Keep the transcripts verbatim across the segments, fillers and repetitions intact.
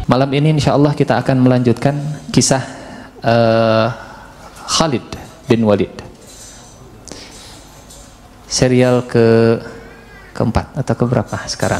Malam ini insya Allah kita akan melanjutkan kisah uh, Khalid bin Walid, serial ke keempat atau keberapa sekarang?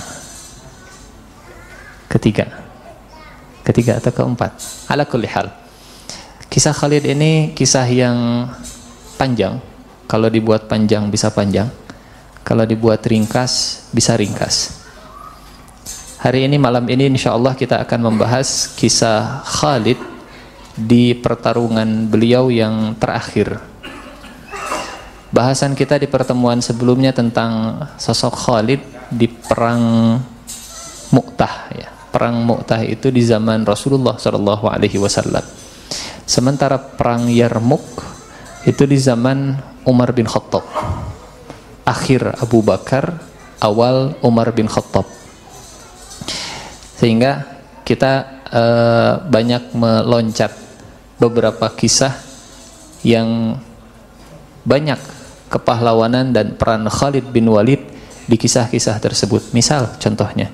Ketiga, ketiga atau keempat. Ala kulli hal, kisah Khalid ini kisah yang panjang. Kalau dibuat panjang bisa panjang, kalau dibuat ringkas bisa ringkas. Hari ini, malam ini insya Allah kita akan membahas kisah Khalid di pertarungan beliau yang terakhir. Bahasan kita di pertemuan sebelumnya tentang sosok Khalid di perang Mu'tah, ya. Perang Mu'tah itu di zaman Rasulullah shallallahu alaihi wasallam. Sementara perang Yarmuk itu di zaman Umar bin Khattab. Akhir Abu Bakar, awal Umar bin Khattab. Sehingga kita uh, banyak meloncat beberapa kisah yang banyak kepahlawanan dan peran Khalid bin Walid di kisah-kisah tersebut. Misal contohnya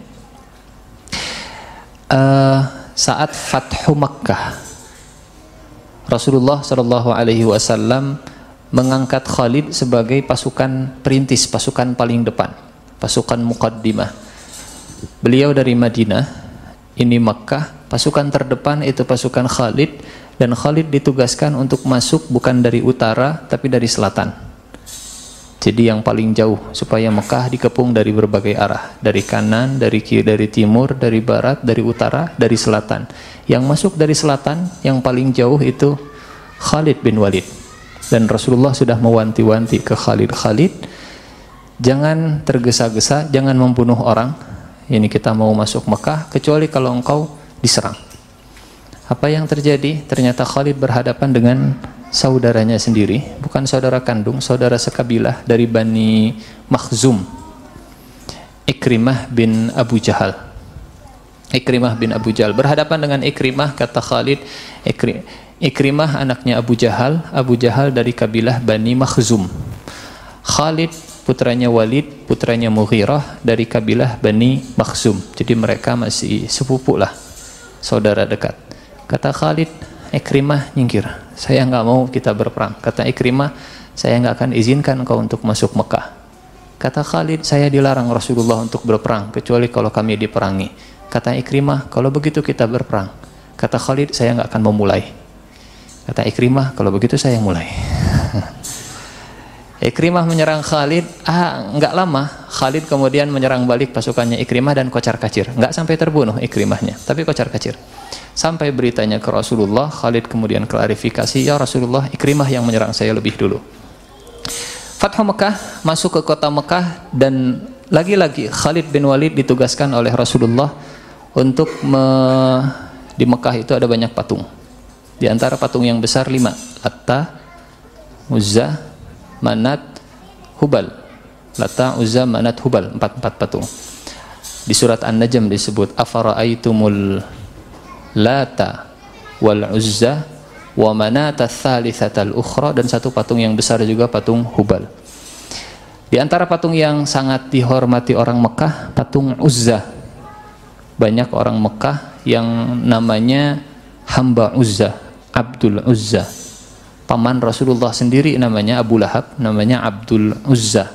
uh, saat Fathu Makkah, Rasulullah shallallahu alaihi wasallam mengangkat Khalid sebagai pasukan perintis, pasukan paling depan, pasukan muqaddimah. Beliau dari Madinah, ini Makkah, pasukan terdepan itu pasukan Khalid, dan Khalid ditugaskan untuk masuk bukan dari utara tapi dari selatan. Jadi yang paling jauh, supaya Makkah dikepung dari berbagai arah, dari kanan, dari kiri, dari timur, dari barat, dari utara, dari selatan. Yang masuk dari selatan yang paling jauh itu Khalid bin Walid. Dan Rasulullah sudah mewanti-wanti ke Khalid, Khalid jangan tergesa-gesa, jangan membunuh orang. Ini kita mau masuk Mekah kecuali kalau engkau diserang. Apa yang terjadi? Ternyata Khalid berhadapan dengan saudaranya sendiri, bukan saudara kandung, saudara sekabilah dari Bani Makhzum, Ikrimah bin Abu Jahal. Ikrimah bin Abu Jahal berhadapan dengan Ikrimah, kata Khalid, Ikri, Ikrimah anaknya Abu Jahal, Abu Jahal dari kabilah Bani Makhzum. Khalid putranya Walid, putranya Mughirah dari kabilah Bani Makhzum. Jadi mereka masih sepupu lah, saudara dekat. Kata Khalid, Ikrimah nyingkir, saya nggak mau kita berperang. Kata Ikrimah, saya nggak akan izinkan kau untuk masuk Mekah. Kata Khalid, saya dilarang Rasulullah untuk berperang kecuali kalau kami diperangi. Kata Ikrimah, kalau begitu kita berperang. Kata Khalid, saya nggak akan memulai. Kata Ikrimah, kalau begitu saya mulai. Ikrimah menyerang Khalid, ah nggak lama Khalid kemudian menyerang balik pasukannya Ikrimah dan kocar-kacir. Nggak sampai terbunuh Ikrimahnya, tapi kocar-kacir. Sampai beritanya ke Rasulullah, Khalid kemudian klarifikasi, ya Rasulullah, Ikrimah yang menyerang saya lebih dulu. Fathu Mekah, masuk ke kota Mekah, dan lagi-lagi Khalid bin Walid ditugaskan oleh Rasulullah untuk me... di Mekah itu ada banyak patung. Di antara patung yang besar lima, Latta, Uzza, Manat, Hubal. Latta, Uzza, Manat, Hubal, empat-empat patung. Di surat An-Najm disebut afara'aitumul Lata wal Uzza wa Manat ats-tsalitsatal ukhra, dan satu patung yang besar juga patung Hubal. Di antara patung yang sangat dihormati orang Mekah, patung Uzza. Banyak orang Mekah yang namanya hamba Uzza, Abdul Uzza. Paman Rasulullah sendiri namanya Abu Lahab, namanya Abdul Uzza.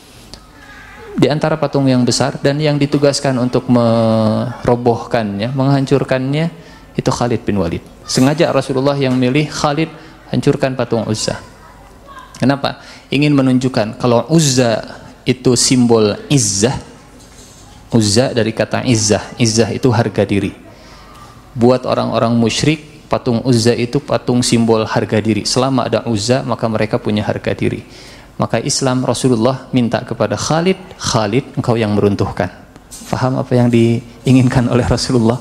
Di antara patung yang besar dan yang ditugaskan untuk merobohkannya, menghancurkannya, itu Khalid bin Walid. Sengaja Rasulullah yang milih Khalid hancurkan patung Uzza. Kenapa? Ingin menunjukkan kalau Uzza itu simbol izzah. Uzza dari kata izzah. Izzah itu harga diri. Buat orang-orang musyrik, patung Uzza itu patung simbol harga diri. Selama ada Uzza, maka mereka punya harga diri. Maka Islam, Rasulullah minta kepada Khalid, Khalid, engkau yang meruntuhkan. Faham apa yang diinginkan oleh Rasulullah?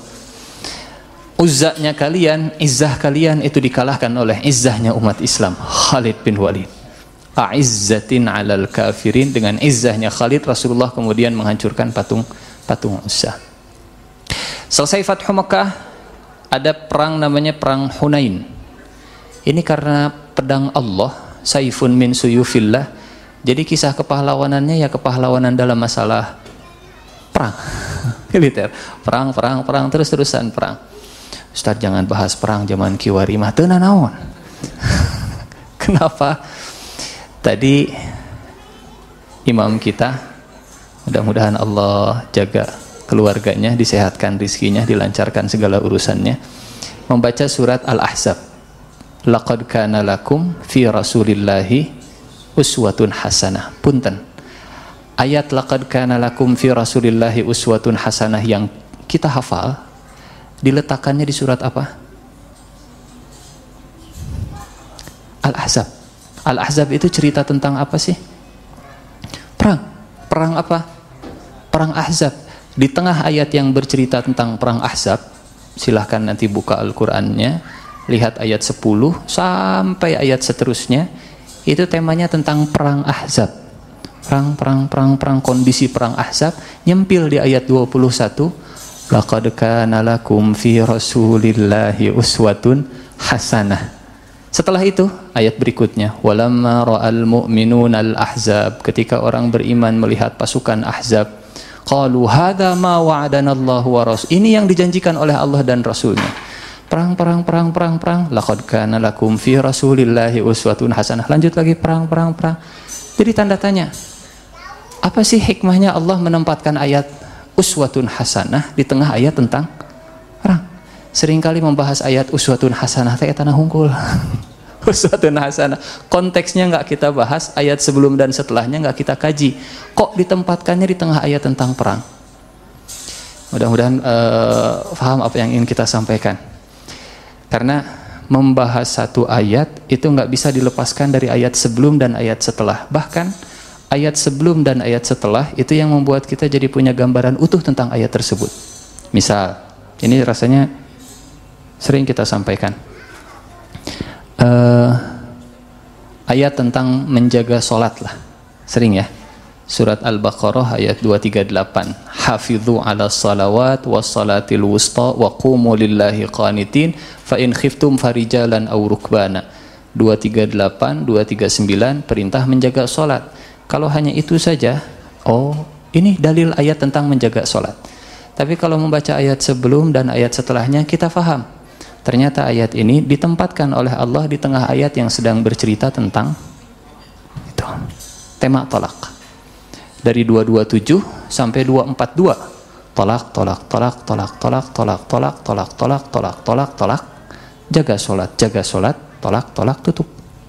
Uzzanya kalian, izzah kalian itu dikalahkan oleh izzahnya umat Islam, Khalid bin Walid. A'izzatin 'alal kafirin, dengan izzahnya Khalid, Rasulullah kemudian menghancurkan patung patung Uzza. Selesai Fathu Makkah, ada perang namanya perang Hunain. Ini karena pedang Allah, saifun min suyufillah. Jadi kisah kepahlawanannya ya kepahlawanan dalam masalah perang. militer. Perang, perang, perang, terus-terusan perang. Ustaz jangan bahas perang zaman kiwari mah teu naon. Kenapa? Tadi imam kita, mudah-mudahan Allah jaga keluarganya, disehatkan rizkinya, dilancarkan segala urusannya, membaca surat Al-Ahzab. Laqad kana lakum fi rasulillahi uswatun hasanah. Punten. Ayat laqad kana lakum fi rasulillahi uswatun hasanah yang kita hafal diletakkannya di surat apa? Al-Ahzab. Al-Ahzab itu cerita tentang apa sih? Perang. Perang apa? Perang Ahzab. Di tengah ayat yang bercerita tentang perang Ahzab, silahkan nanti buka Al-Qur'annya, lihat ayat sepuluh sampai ayat seterusnya, itu temanya tentang perang Ahzab. Perang, perang, perang, perang, kondisi perang Ahzab, nyempil di ayat dua puluh satu, laqad kana lakum fi rasulillahi uswatun hasanah. Setelah itu ayat berikutnya, walamma ra'al mu'minuna al-ahzab, ketika orang beriman melihat pasukan Ahzab, qalu hadza ma wa'adana Allah wa rasul, ini yang dijanjikan oleh Allah dan Rasulnya. Perang, perang, perang, perang, perang, laqad kana lakum fi rasulillahi uswatun hasanah. Lanjut lagi, perang, perang, perang. Jadi tanda tanya, apa sih hikmahnya Allah menempatkan ayat uswatun hasanah di tengah ayat tentang perang? Seringkali membahas ayat uswatun hasanah teh tanah hungkul. Uswatun hasanah konteksnya nggak kita bahas, ayat sebelum dan setelahnya nggak kita kaji, kok ditempatkannya di tengah ayat tentang perang? Mudah-mudahan uh, paham apa yang ingin kita sampaikan, karena membahas satu ayat itu nggak bisa dilepaskan dari ayat sebelum dan ayat setelah. Bahkan ayat sebelum dan ayat setelah itu yang membuat kita jadi punya gambaran utuh tentang ayat tersebut. Misal, ini rasanya sering kita sampaikan, uh, ayat tentang menjaga sholat lah, sering ya. Surat Al-Baqarah ayat dua tiga delapan, hafidhu ala salawat was salatil wusta wa qumu lillahi qanitin fa in khiftum farijalan aw rukbana. Dua tiga delapan, dua tiga sembilan, perintah menjaga sholat. Kalau hanya itu saja, oh ini dalil ayat tentang menjaga sholat. Tapi kalau membaca ayat sebelum dan ayat setelahnya, kita faham ternyata ayat ini ditempatkan oleh Allah di tengah ayat yang sedang bercerita tentang itu, tema tolak. Dari dua dua tujuh sampai dua empat dua, tolak, tolak, tolak, tolak, tolak, tolak, tolak, tolak, tolak, tolak, tolak, tolak, jaga sholat, jaga sholat, tolak, tolak, tutup.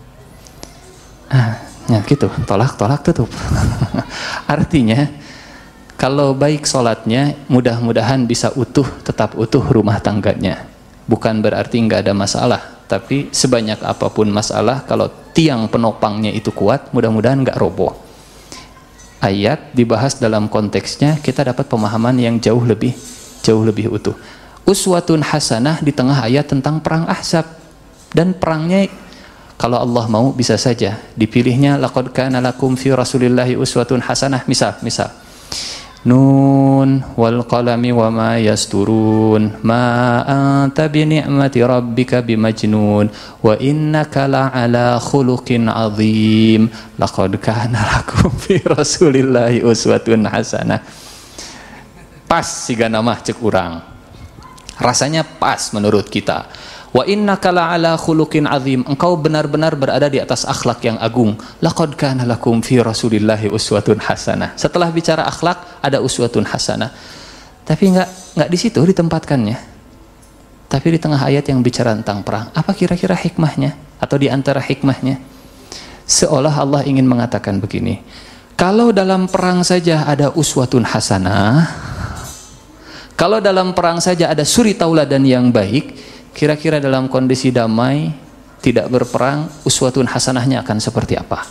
Ah, ya gitu, tolak, tolak, tutup. Artinya, kalau baik sholatnya, mudah-mudahan bisa utuh, tetap utuh rumah tangganya. Bukan berarti nggak ada masalah, tapi sebanyak apapun masalah, kalau tiang penopangnya itu kuat, mudah-mudahan nggak roboh. Ayat dibahas dalam konteksnya, kita dapat pemahaman yang jauh lebih jauh lebih utuh. Uswatun hasanah di tengah ayat tentang perang Ahzab, dan perangnya kalau Allah mau bisa saja dipilihnya laqad kana lakum fi rasulillahi uswatun hasanah. Misal, misal Nun wal qalami wa ma yasturun ma anta bi ni'mati rabbika bimajnun wa innaka la'ala khuluqin azim laqad kana lakum fi rasulillahi uswatun hasanah. Pas siga nama cek urang, rasanya pas menurut kita. Wa innaka la'ala khuluqin azim, engkau benar-benar berada di atas akhlak yang agung. Laqad kana lakum fi rasulillahi uswatun hasanah. Setelah bicara akhlak ada uswatun hasanah. Tapi enggak enggak di situ ditempatkannya. Tapi di tengah ayat yang bicara tentang perang. Apa kira-kira hikmahnya? Atau di antara hikmahnya? Seolah Allah ingin mengatakan begini. Kalau dalam perang saja ada uswatun hasanah, kalau dalam perang saja ada suri tauladan yang baik, kira-kira dalam kondisi damai, tidak berperang, uswatun hasanahnya akan seperti apa?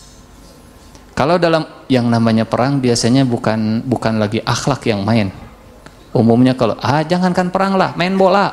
Kalau dalam yang namanya perang biasanya bukan bukan lagi akhlak yang main. Umumnya kalau ah jangankan perang lah, main bola.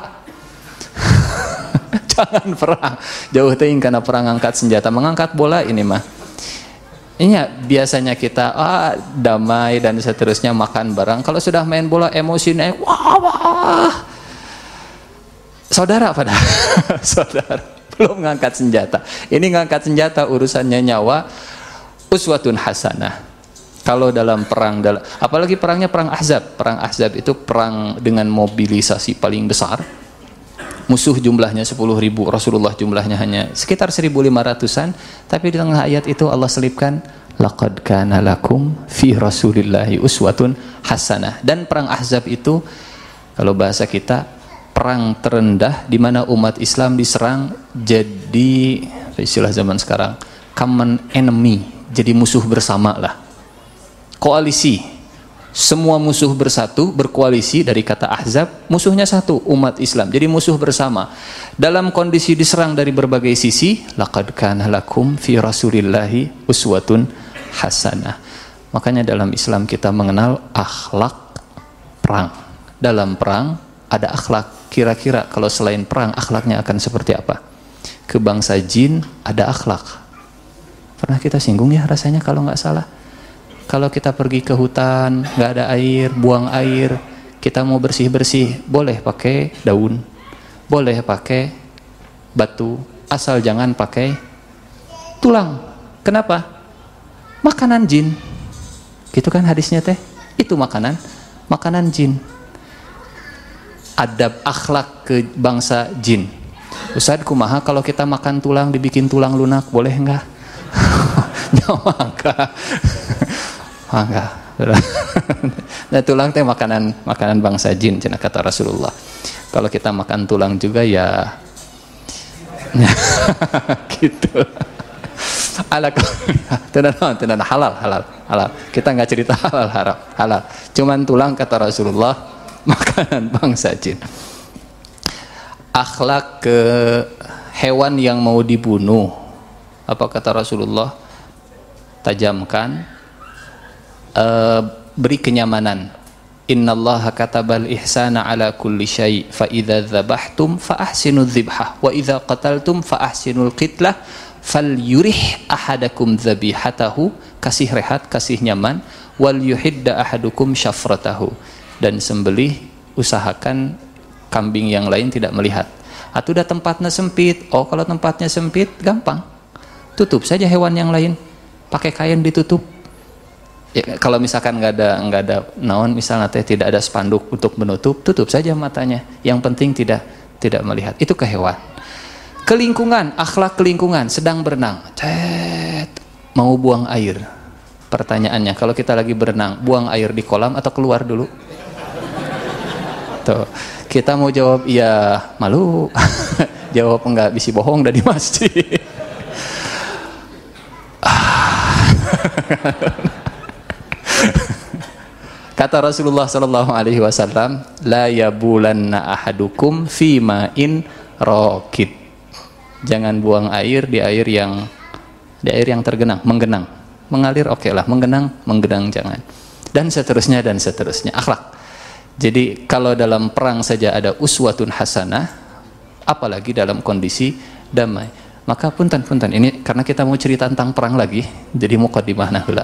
Jangan perang. Jauh teuing karena perang angkat senjata, mengangkat bola ini mah. Ini biasanya kita ah damai dan seterusnya, makan bareng. Kalau sudah main bola emosi naik, wah wah. Saudara pada saudara belum ngangkat senjata. Ini ngangkat senjata urusannya nyawa. Uswatun hasanah. Kalau dalam perang, dalam, apalagi perangnya perang Ahzab. Perang Ahzab itu perang dengan mobilisasi paling besar. Musuh jumlahnya sepuluh ribu, Rasulullah jumlahnya hanya sekitar seribu lima ratusan. Tapi di tengah ayat itu Allah selipkan, laqad kana lakum fi rasulillahi uswatun hasanah. Dan perang Ahzab itu, kalau bahasa kita, perang terendah di mana umat Islam diserang jadi, istilah zaman sekarang, common enemy, jadi musuh bersama lah. Koalisi, semua musuh bersatu, berkoalisi, dari kata Ahzab, musuhnya satu, umat Islam, jadi musuh bersama. Dalam kondisi diserang dari berbagai sisi, laqad kana lakum fi rasulillahi uswatun hasanah. Makanya dalam Islam kita mengenal akhlak perang. Dalam perang ada akhlak. Kira-kira kalau selain perang akhlaknya akan seperti apa? Ke bangsa jin ada akhlak. Pernah kita singgung ya rasanya kalau nggak salah. Kalau kita pergi ke hutan, nggak ada air, buang air, kita mau bersih-bersih, boleh pakai daun, boleh pakai batu, asal jangan pakai tulang. Kenapa? Makanan jin. Gitu kan hadisnya teh? Itu makanan, makanan jin. Adab akhlak ke bangsa jin. Ustaz kumaha kalau kita makan tulang dibikin tulang lunak, boleh enggak? Nyawa enggak. Enggak. Nah, tulang teh makanan makanan bangsa jin, cenah kata Rasulullah. Kalau kita makan tulang juga ya gitu. Ala tenan tenan halal halal halal. Kita nggak cerita halal haram halal. Cuman tulang kata Rasulullah makanan bangsa jin. Akhlak ke hewan yang mau dibunuh. Apa kata Rasulullah? Tajamkan, uh, beri kenyamanan. Innallaha katabal ihsana ala kulli syai' fa idza dzabhtum fa ahsinudz dzibhah wa idza qataltum fa ahsinul qitlah fal yurih ahadakum dzabihatahu, kasih rehat, kasih nyaman, wal yuhidda ahadukum syafratahu, dan sembelih usahakan kambing yang lain tidak melihat. Atau udah tempatnya sempit, oh kalau tempatnya sempit gampang, tutup saja hewan yang lain, pakai kain ditutup. Ya, kalau misalkan nggak ada nggak ada naon, misalnya teh tidak ada spanduk untuk menutup, tutup saja matanya. Yang penting tidak tidak melihat. Itu ke hewan. Kelingkungan, akhlak kelingkungan, sedang berenang, cet, mau buang air. Pertanyaannya, kalau kita lagi berenang, buang air di kolam atau keluar dulu? Tuh, kita mau jawab iya, malu. Jawab enggak, bisi bohong dari masjid. Kata Rasulullah sallallahu alaihi wasallam, la yabulanna ahadukum fi ma'in raqid. Jangan buang air di air yang di air yang tergenang, menggenang. Mengalir oke okay lah, menggenang, menggenang jangan. Dan seterusnya dan seterusnya. Akhlak. Jadi kalau dalam perang saja ada uswatun hasanah, apalagi dalam kondisi damai. Maka punten-punten ini karena kita mau cerita tentang perang lagi, jadi muqaddimah heula.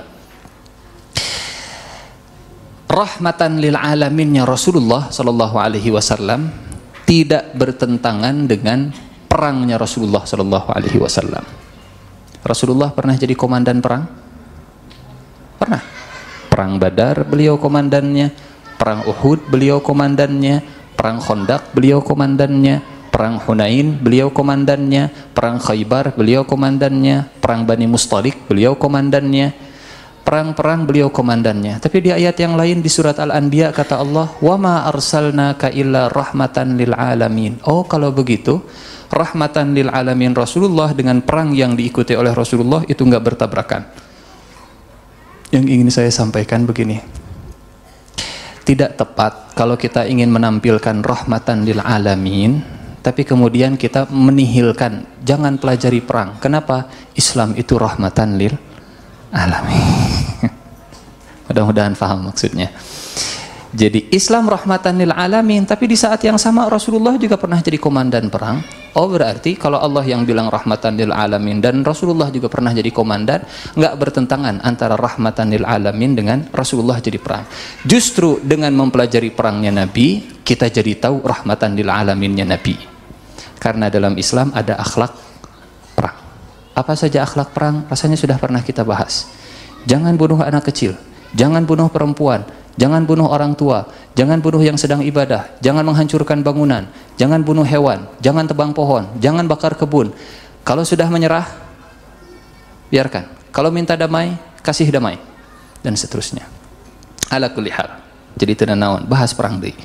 Rahmatan lil alaminnya Rasulullah sallallahu alaihi wasallam tidak bertentangan dengan perangnya Rasulullah sallallahu alaihi wasallam. Rasulullah pernah jadi komandan perang? Pernah. Perang Badar beliau komandannya, perang Uhud beliau komandannya, perang Khandaq beliau komandannya, perang Hunain beliau komandannya, perang Khaybar beliau komandannya, perang Bani Mustalik beliau komandannya. Perang-perang beliau komandannya. Tapi di ayat yang lain di surat Al-Anbiya kata Allah, "Wa ma arsalnaka illa rahmatan lil alamin." Oh, kalau begitu, rahmatan lil alamin Rasulullah dengan perang yang diikuti oleh Rasulullah itu enggak bertabrakan. Yang ingin saya sampaikan begini. Tidak tepat kalau kita ingin menampilkan rahmatan lil alamin, tapi kemudian kita menihilkan, jangan pelajari perang. Kenapa? Islam itu rahmatan lil alamin. Mudah-mudahan paham maksudnya. Jadi Islam rahmatan lil alamin, tapi di saat yang sama Rasulullah juga pernah jadi komandan perang. Oh, berarti kalau Allah yang bilang rahmatan lil alamin dan Rasulullah juga pernah jadi komandan, nggak bertentangan antara rahmatan lil alamin dengan Rasulullah jadi perang. Justru dengan mempelajari perangnya Nabi, kita jadi tahu rahmatan lil alaminnya Nabi. Karena dalam Islam ada akhlak perang. Apa saja akhlak perang? Rasanya sudah pernah kita bahas. Jangan bunuh anak kecil. jangan bunuh perempuan, jangan bunuh orang tua, jangan bunuh yang sedang ibadah, jangan menghancurkan bangunan, jangan bunuh hewan, jangan tebang pohon, jangan bakar kebun. Kalau sudah menyerah, biarkan. Kalau minta damai, kasih damai, dan seterusnya. Ala kulli hal. Jadi tenan naon, bahas perang deui.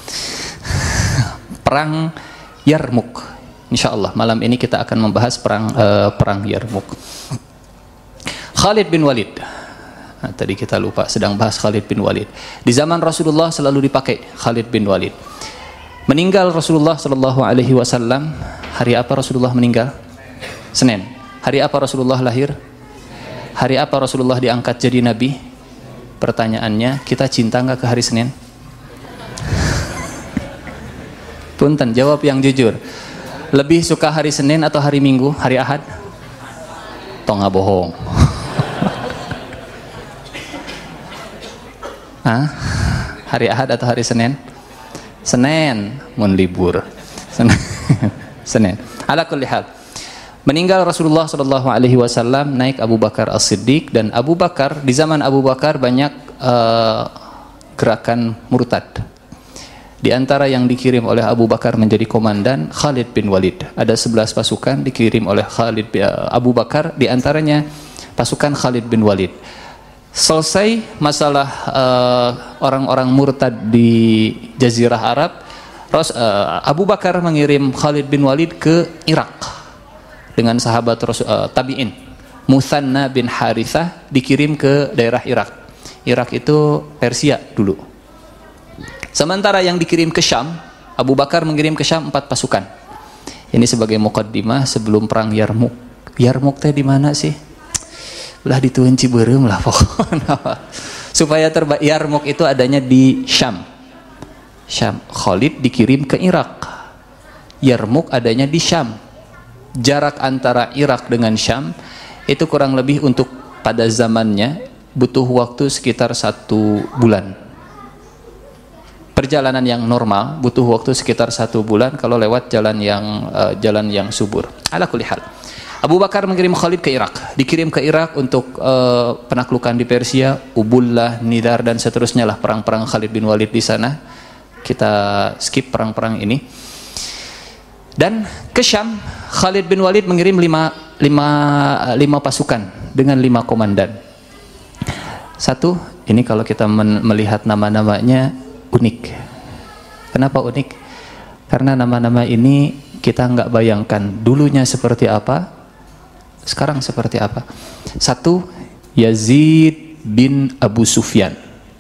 Perang Yarmuk. Insyaallah malam ini kita akan membahas perang uh, perang Yarmuk. Khalid bin Walid. Nah, tadi kita lupa sedang bahas Khalid bin Walid. Di zaman Rasulullah selalu dipakai Khalid bin Walid. Meninggal Rasulullah sallallahu alaihi wasallam, hari apa Rasulullah meninggal? Senin. Hari apa Rasulullah lahir? Hari apa Rasulullah diangkat jadi nabi? Pertanyaannya, kita cinta nggak ke hari Senin? Punten, jawab yang jujur. Lebih suka hari Senin atau hari Minggu, hari Ahad? Tonga bohong. Hah? Hari Ahad atau hari Senin? Senin, mun libur. Senin. Senin. Ala kulli hal. Meninggal Rasulullah sallallahu alaihi wasallam, naik Abu Bakar As-Siddiq, dan Abu Bakar, di zaman Abu Bakar banyak uh, gerakan murtad. Di antara yang dikirim oleh Abu Bakar menjadi komandan, Khalid bin Walid. Ada sebelas pasukan dikirim oleh Khalid bin Abu Bakar, di antaranya pasukan Khalid bin Walid. Selesai masalah orang-orang uh, murtad di Jazirah Arab, Ros, uh, Abu Bakar mengirim Khalid bin Walid ke Irak dengan sahabat Rasul, uh, tabi'in. Muthanna bin Harithah dikirim ke daerah Irak. Irak itu Persia dulu. Sementara yang dikirim ke Syam, Abu Bakar mengirim ke Syam empat pasukan. Ini sebagai muqaddimah sebelum perang Yarmuk. Yarmuk teh di mana sih? Belah di Tuhan Ciberem lah pokoknya. Supaya terba Yarmuk itu adanya di Syam. Syam. Khalid dikirim ke Irak. Yarmuk adanya di Syam. Jarak antara Irak dengan Syam itu kurang lebih untuk pada zamannya butuh waktu sekitar satu bulan. Perjalanan yang normal butuh waktu sekitar satu bulan kalau lewat jalan yang uh, jalan yang subur. Ala kulli hal. Abu Bakar mengirim Khalid ke Irak, dikirim ke Irak untuk uh, penaklukan di Persia, Ubullah, Nidar, dan seterusnya lah perang-perang Khalid bin Walid di sana. Kita skip perang-perang ini. Dan ke Syam, Khalid bin Walid mengirim lima, lima, lima pasukan dengan lima komandan. Satu, ini kalau kita melihat nama-namanya unik. Kenapa unik? Karena nama-nama ini kita nggak bayangkan dulunya seperti apa, sekarang seperti apa. Satu, Yazid bin Abu Sufyan.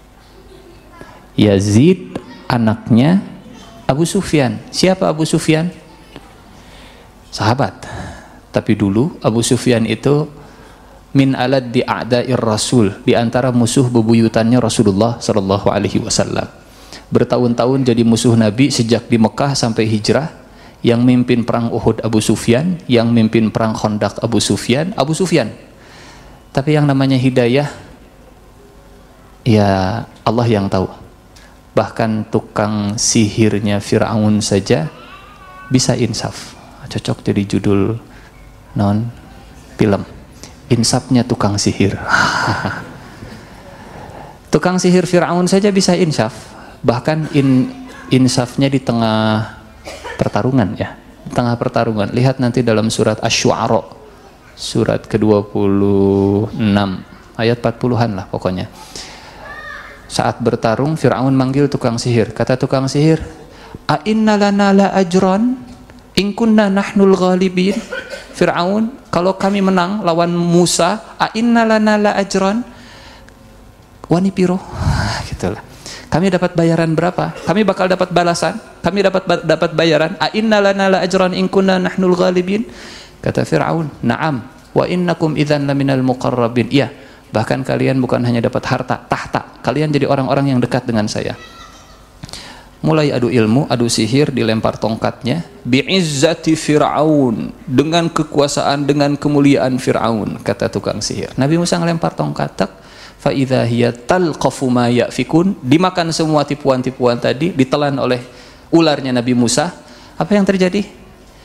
Yazid anaknya Abu Sufyan. Siapa Abu Sufyan? Sahabat. Tapi dulu Abu Sufyan itu min alad di a'da'ir Rasul, di antara musuh bebuyutannya Rasulullah sallallahu alaihi wasallam. Bertahun-tahun jadi musuh Nabi sejak di Mekah sampai hijrah. Yang mimpin perang Uhud Abu Sufyan, yang mimpin perang Khandaq Abu Sufyan, Abu Sufyan. Tapi yang namanya hidayah, ya Allah yang tahu. Bahkan tukang sihirnya Fir'aun saja bisa insaf. Cocok jadi judul non film. Insafnya tukang sihir. Tukang sihir Fir'aun saja bisa insaf. Bahkan in, insafnya di tengah pertarungan ya, di tengah pertarungan. Lihat nanti dalam surat Asy-Syu'ara, surat ke dua puluh enam ayat empat puluhan lah pokoknya. Saat bertarung Fir'aun manggil tukang sihir. Kata tukang sihir, "A inna lana la ajran in kunna nahnul ghalibin." Fir'aun, kalau kami menang lawan Musa, "A inna lana la ajran?" Wani piro? Gitulah. Kami dapat bayaran berapa? Kami bakal dapat balasan. Kami dapat ba dapat bayaran. A inna lana la ajran in kunna nahnul ghalibin? Kata Fir'aun, "Na'am, wa innakum idzan laminal muqarrabin." Iya, bahkan kalian bukan hanya dapat harta, tahta. Kalian jadi orang-orang yang dekat dengan saya. Mulai adu ilmu, adu sihir, dilempar tongkatnya. Bi'izzati Fir'aun, dengan kekuasaan, dengan kemuliaan Fir'aun, kata tukang sihir. Nabi Musa ngelempar tongkat, tak. Fa'idha hiya talqafu ma ya'fikun, dimakan semua tipuan-tipuan tadi, ditelan oleh ularnya Nabi Musa. Apa yang terjadi?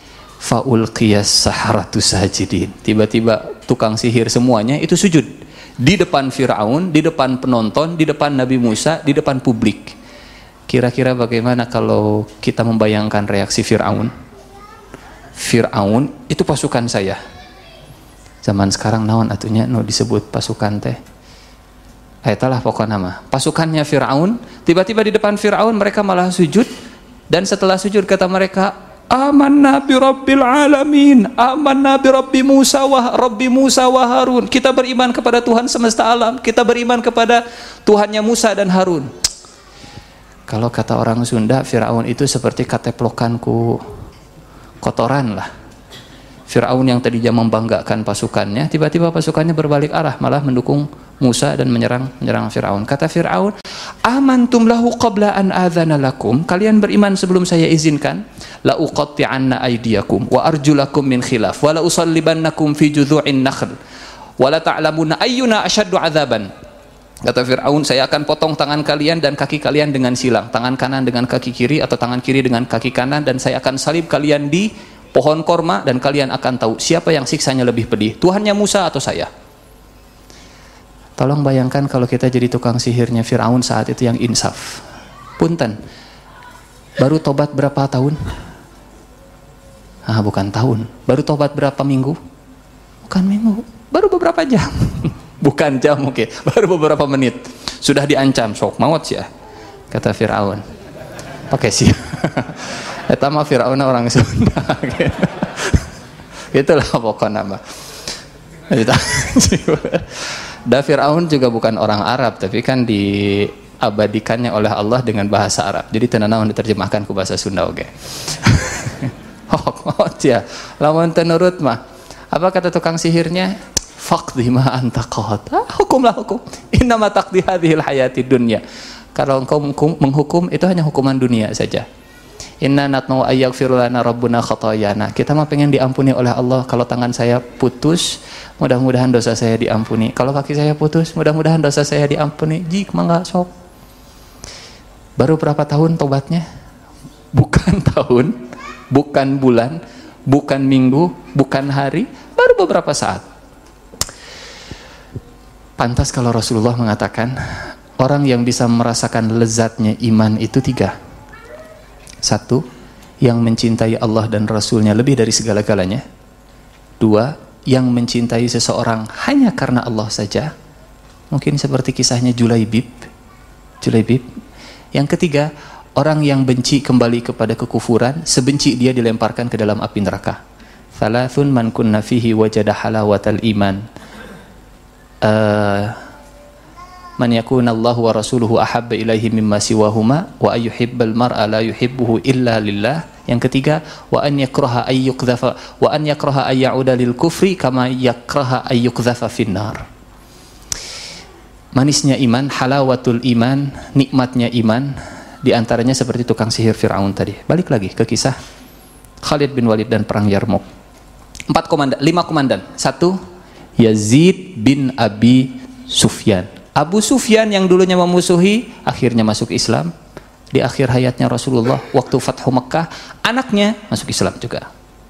Fa'ulqiyas saharatu sajidin. Tiba-tiba tukang sihir semuanya itu sujud. di depan Fir'aun, di depan penonton, di depan Nabi Musa, di depan publik. Kira-kira bagaimana kalau kita membayangkan reaksi Fir'aun? Fir'aun itu pasukan saya. Zaman sekarang naon atunya no disebut pasukan teh. Ayatalah pokok nama. Pasukannya Fir'aun, tiba-tiba di depan Fir'aun mereka malah sujud, dan setelah sujud kata mereka, amanna bi rabbil alamin, amanna bi rabbi Musa wa rabbi Musa wa Harun. Kita beriman kepada Tuhan semesta alam, kita beriman kepada Tuhannya Musa dan Harun. Kalau kata orang Sunda, Firaun itu seperti kateplokanku kotoran lah. Firaun yang tadinya membanggakan pasukannya, tiba-tiba pasukannya berbalik arah, malah mendukung Musa dan menyerang menyerang Firaun. Kata Firaun, amantum lahu qabla an adzana lakum, kalian beriman sebelum saya izinkan, la uqatti'anna aydiyakum wa arjulakum min khilaf wa la usallibannakum fi judhu'in nakhl wa la ta'lamuna ayyuna asyaddu 'adzaban. Kata Firaun, saya akan potong tangan kalian dan kaki kalian dengan silang, tangan kanan dengan kaki kiri atau tangan kiri dengan kaki kanan, dan saya akan salib kalian di pohon korma, dan kalian akan tahu siapa yang siksanya lebih pedih, Tuhannya Musa atau saya. Tolong bayangkan kalau kita jadi tukang sihirnya Firaun saat itu yang insaf. Punten, baru tobat berapa tahun? Ah, bukan tahun. Baru tobat berapa minggu? Bukan minggu, baru beberapa jam. Bukan jam mungkin, baru beberapa menit. Sudah diancam, sok maut sih ya, kata Firaun. Pakai sih. Eta mah Firaun orang Sunda. Itulah pokoknya nama. Da Firaun juga bukan orang Arab, tapi kan diabadikannya oleh Allah dengan bahasa Arab. Jadi tenanawan diterjemahkan ke bahasa Sunda oke. Oh, ya. Lamun tenurut mah. Apa kata tukang sihirnya? Faqdi ma anta qad. Ah, hukumlah hukum. Innama taqdi hadhil hayati dunya. Kalau engkau menghukum itu hanya hukuman dunia saja. Inna natnu ayyaghfir lana rabbuna khatayana. Kita mah pengen diampuni oleh Allah. Kalau tangan saya putus, mudah-mudahan dosa saya diampuni. Kalau kaki saya putus, mudah-mudahan dosa saya diampuni. Jik mangga sok. Baru berapa tahun tobatnya? Bukan tahun, bukan bulan, bukan minggu, bukan hari, baru beberapa saat. Pantas kalau Rasulullah mengatakan, orang yang bisa merasakan lezatnya iman itu tiga. Satu, yang mencintai Allah dan Rasulnya lebih dari segala-galanya. Dua, yang mencintai seseorang hanya karena Allah saja. Mungkin seperti kisahnya Julaibib. Julaibib. Yang ketiga, orang yang benci kembali kepada kekufuran, sebenci dia dilemparkan ke dalam api neraka. Thalathun man kunna fihi wajada halawatal iman. Uh, man yakuna Allah wa rasuluhu ahabba ilaihi mimma siwahuma wa ayyuhibbal mar'a la yuhibbuhu illa lillah. Yang ketiga, wa an yakraha ay yuqdhafa wa an yakraha ay ya'uda lil kufri kama yakraha ay yuqdhafa finnar. Manisnya iman, halawatul iman, nikmatnya iman, diantaranya seperti tukang sihir Firaun tadi. Balik lagi ke kisah Khalid bin Walid dan perang Yarmouk. Empat komandan, lima komandan. Satu, Yazid bin Abi Sufyan. Abu Sufyan yang dulunya memusuhi, akhirnya masuk Islam. Di akhir hayatnya Rasulullah, waktu Fathu Mekah, anaknya masuk Islam juga.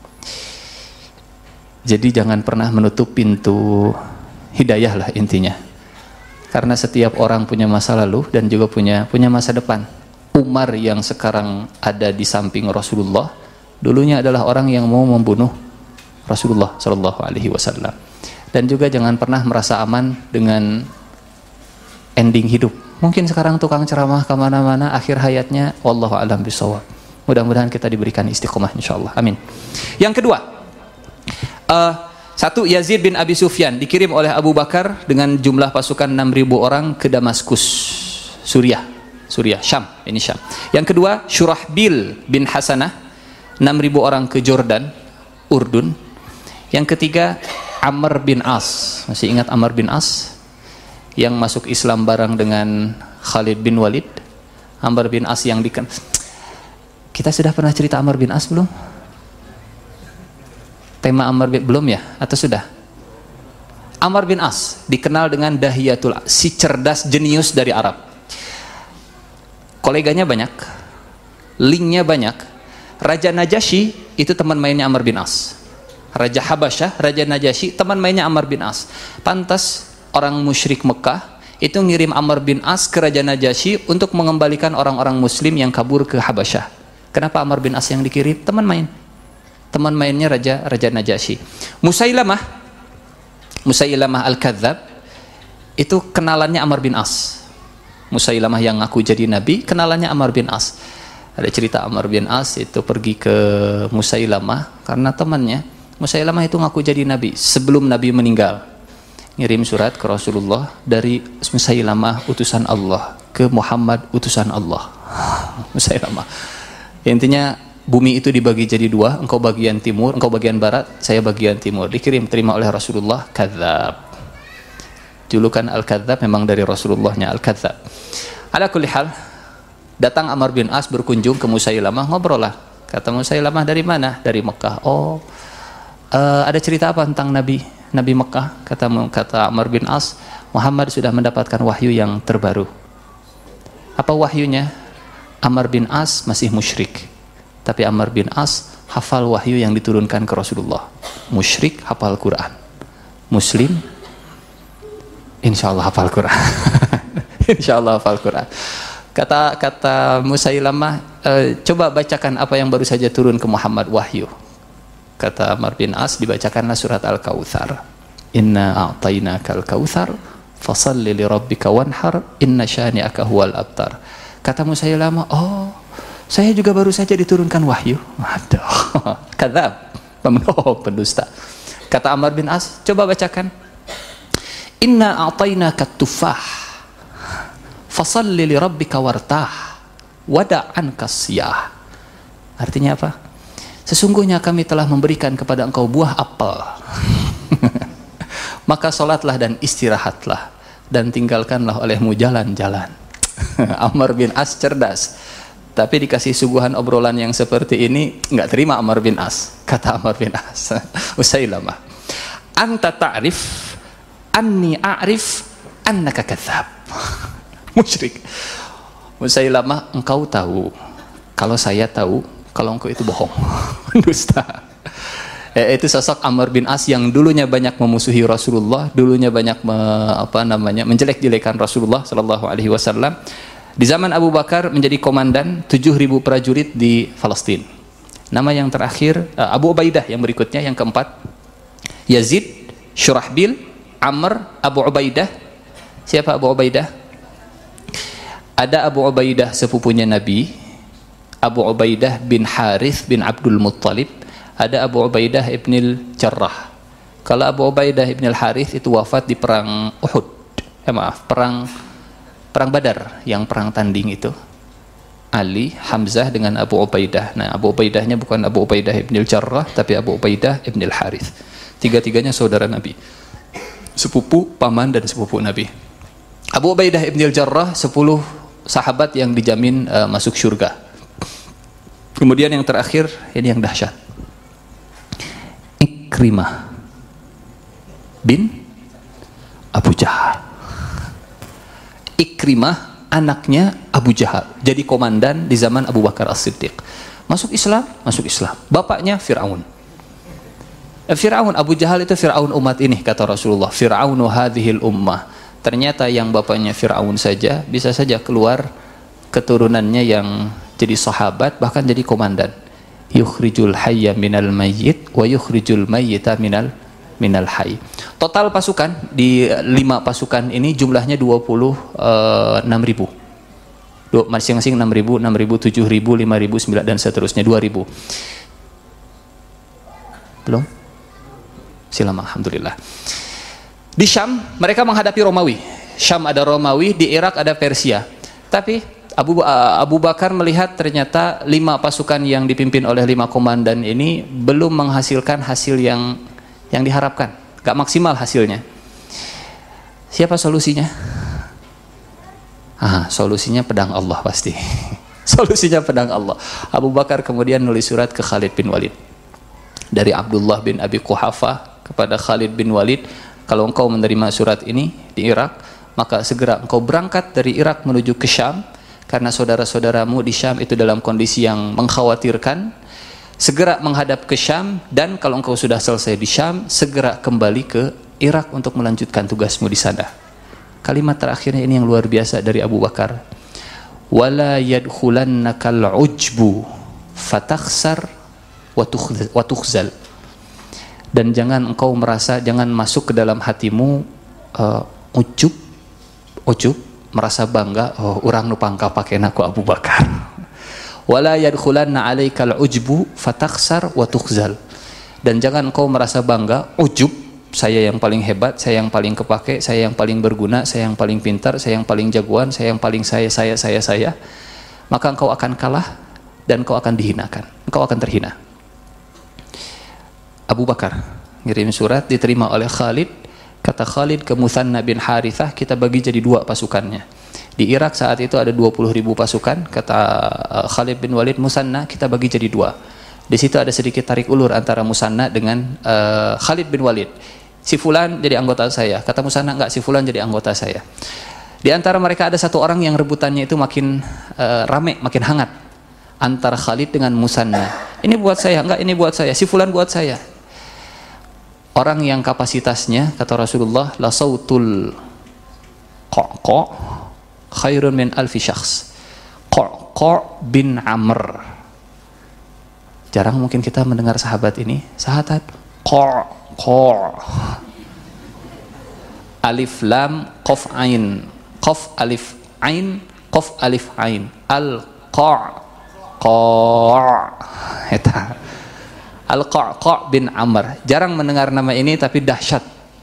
Jadi jangan pernah menutup pintu hidayah lah intinya. Karena setiap orang punya masa lalu dan juga punya punya masa depan. Umar yang sekarang ada di samping Rasulullah, dulunya adalah orang yang mau membunuh Rasulullah Shallallahu Alaihi Wasallam. Dan juga jangan pernah merasa aman dengan ending hidup. Mungkin sekarang tukang ceramah kemana-mana, akhir hayatnya wallahu a'lam bishawab. Mudah-mudahan kita diberikan istiqomah insyaallah. Amin. Yang kedua, uh, satu, Yazid bin Abi Sufyan dikirim oleh Abu Bakar dengan jumlah pasukan enam ribu orang ke Damaskus, Suriah, Suriah, Syam, ini Syam. Yang kedua, Syurahbil bin Hasanah, enam ribu orang ke Jordan, Urdun. Yang ketiga, Amr bin As. Masih ingat Amr bin As? Yang masuk Islam bareng dengan Khalid bin Walid. Amr bin As yang dikenal. Kita sudah pernah cerita Amr bin As belum? Tema Amr bin belum ya? Atau sudah? Amr bin As dikenal dengan Dahiyatul, si cerdas jenius dari Arab. Koleganya banyak, linknya banyak. Raja Najasyi itu teman mainnya Amr bin As. Raja Habasyah, Raja Najasyi teman mainnya Amr bin As. Pantas orang musyrik Mekah itu ngirim Amr bin As ke Raja Najasyi untuk mengembalikan orang-orang muslim yang kabur ke Habasyah. Kenapa Amr bin As yang dikirim? Teman main. Teman mainnya Raja Raja Najasyi. Musailamah Musailamah Al-Kadzab itu kenalannya Amr bin As. Musailamah yang ngaku jadi nabi, kenalannya Amr bin As. Ada cerita Amr bin As itu pergi ke Musailamah karena temannya Musailamah itu ngaku jadi nabi sebelum nabi meninggal. Ngirim surat ke Rasulullah dari Musailamah utusan Allah ke Muhammad utusan Allah. Musailamah. Intinya bumi itu dibagi jadi dua, engkau bagian timur, engkau bagian barat, saya bagian timur. Dikirim terima oleh Rasulullah, kadzab. Julukan Al-Kadzab memang dari Rasulullahnya Al-Kadzab. Ala kulli hal, datang Amr bin As berkunjung ke Musailamah, ngobrol lah. Kata Musailamah, dari mana? Dari Mekah. Oh, uh, ada cerita apa tentang Nabi? Nabi Mekah, kata kata Amr bin As, Muhammad sudah mendapatkan wahyu yang terbaru. Apa wahyunya? Amr bin As masih musyrik, tapi Amr bin As hafal wahyu yang diturunkan ke Rasulullah. Musyrik hafal Quran, Muslim insya Allah hafal Quran. Insya Allah hafal Quran. Kata kata Musailamah, e, coba bacakan apa yang baru saja turun ke Muhammad wahyu. Kata Amr bin As, dibacakanlah surat Al-Kautsar. Inna a'tainaka al-kautsar fasalli li rabbika wanhar inna syani'aka huwal abtar. Kata Musailamah, oh, saya juga baru saja diturunkan wahyu. Aduh, kadzab, pembohong, pendusta. Kata Amr bin As, coba bacakan. Inna a'tainaka at-tufah fasalli li rabbika wartah wada'an kasiyah. Artinya apa? Sesungguhnya kami telah memberikan kepada engkau buah apel. Maka sholatlah dan istirahatlah dan tinggalkanlah olehmu jalan-jalan. Amr bin As cerdas, tapi dikasih suguhan obrolan yang seperti ini nggak terima Amr bin As. Kata Amr bin As, Musailamah, anta ta'rif anni a'rif annaka kadzab. Musyrik. Musailamah, engkau tahu kalau saya tahu kalau engkau itu bohong. Dusta. Eh, itu sosok Amr bin As yang dulunya banyak memusuhi Rasulullah, dulunya banyak me, apa namanya menjelek-jelekan Rasulullah sallallahu alaihi wasallam. Di zaman Abu Bakar menjadi komandan tujuh ribu prajurit di Palestina. Nama yang terakhir uh, Abu Ubaidah, yang berikutnya yang keempat Yazid, Syurahbil, Amr, Abu Ubaidah. Siapa Abu Ubaidah? Ada Abu Ubaidah sepupunya Nabi, Abu Ubaidah bin Harith bin Abdul Muttalib. Ada Abu Ubaidah ibnil Jarrah. Kalau Abu Ubaidah ibnil Harith itu wafat di perang Uhud. Eh maaf, perang perang Badar, yang perang tanding itu. Ali, Hamzah dengan Abu Ubaidah. Nah, Abu Ubaidahnya bukan Abu Ubaidah ibnil Jarrah, tapi Abu Ubaidah ibnil Harith. Tiga-tiganya saudara Nabi. Sepupu, paman dan sepupu Nabi. Abu Ubaidah ibnil Jarrah, sepuluh sahabat yang dijamin uh, masuk surga. Kemudian yang terakhir, ini yang dahsyat, Ikrimah bin Abu Jahal. Ikrimah anaknya Abu Jahal, jadi komandan di zaman Abu Bakar As-Siddiq. Masuk Islam, masuk Islam. Bapaknya Fir'aun. Fir'aun, Abu Jahal itu Fir'aun umat ini, kata Rasulullah. Fir'aunu hadhil ummah. Ternyata yang bapaknya Fir'aun saja bisa saja keluar keturunannya yang jadi sahabat, bahkan jadi komandan. Yukhrijul hayya minal mayyit wa yukhrijul mayyita minal minal hayy. Total pasukan di lima pasukan ini jumlahnya dua puluh enam ribu. Masing-masing enam ribu, enam ribu, tujuh ribu, lima ribu, sembilan dan seterusnya dua ribu. Belum? Silam, alhamdulillah. Di Syam mereka menghadapi Romawi. Syam ada Romawi, di Irak ada Persia. Tapi Abu, Abu Bakar melihat ternyata lima pasukan yang dipimpin oleh lima komandan ini belum menghasilkan hasil yang yang diharapkan, gak maksimal hasilnya. Siapa solusinya? Ah, solusinya pedang Allah pasti. Solusinya pedang Allah. Abu Bakar kemudian nulis surat ke Khalid bin Walid. Dari Abdullah bin Abi Quhafah kepada Khalid bin Walid, kalau engkau menerima surat ini di Irak, maka segera engkau berangkat dari Irak menuju ke Syam, karena saudara-saudaramu di Syam itu dalam kondisi yang mengkhawatirkan. Segera menghadap ke Syam, dan kalau engkau sudah selesai di Syam, segera kembali ke Irak untuk melanjutkan tugasmu di sana. Kalimat terakhirnya ini yang luar biasa dari Abu Bakar. Wala yadkhulannakal ujbu fatakhsar wa tukhzal. Dan jangan engkau merasa, jangan masuk ke dalam hatimu uh, ujub, ujub, merasa bangga, oh urang nu pangka pakena ku Abu Bakar. Wala yadkhulanna alaikal ujbu fatakhsar wa tukhzal. Dan jangan engkau merasa bangga, ujub, saya yang paling hebat, saya yang paling kepake, saya yang paling berguna, saya yang paling pintar, saya yang paling jagoan, saya yang paling saya, saya, saya, saya. Maka engkau akan kalah dan engkau akan dihinakan, engkau akan terhina. Abu Bakar ngirim surat, diterima oleh Khalid. Kata Khalid ke Muthanna bin Harithah, kita bagi jadi dua pasukannya. Di Irak saat itu ada dua puluh ribu pasukan. Kata Khalid bin Walid, Muthanna kita bagi jadi dua. Di situ ada sedikit tarik ulur antara Muthanna dengan uh, Khalid bin Walid. Si fulan jadi anggota saya. Kata Muthanna, enggak, si fulan jadi anggota saya. Di antara mereka ada satu orang yang rebutannya itu makin uh, rame, makin hangat, antara Khalid dengan Muthanna. Ini buat saya, enggak, ini buat saya. Si fulan buat saya. Orang yang kapasitasnya, kata Rasulullah, la sautul qaqa khairun min alfi syakhs. Qaqa bin Amr. Jarang mungkin kita mendengar sahabat ini. Sahabat qaqa. Alif lam qaf ain. Qaf alif ain, qaf alif ain. Al qa qa. Eta. Al-Qaqa bin Amr. Jarang mendengar nama ini tapi dahsyat.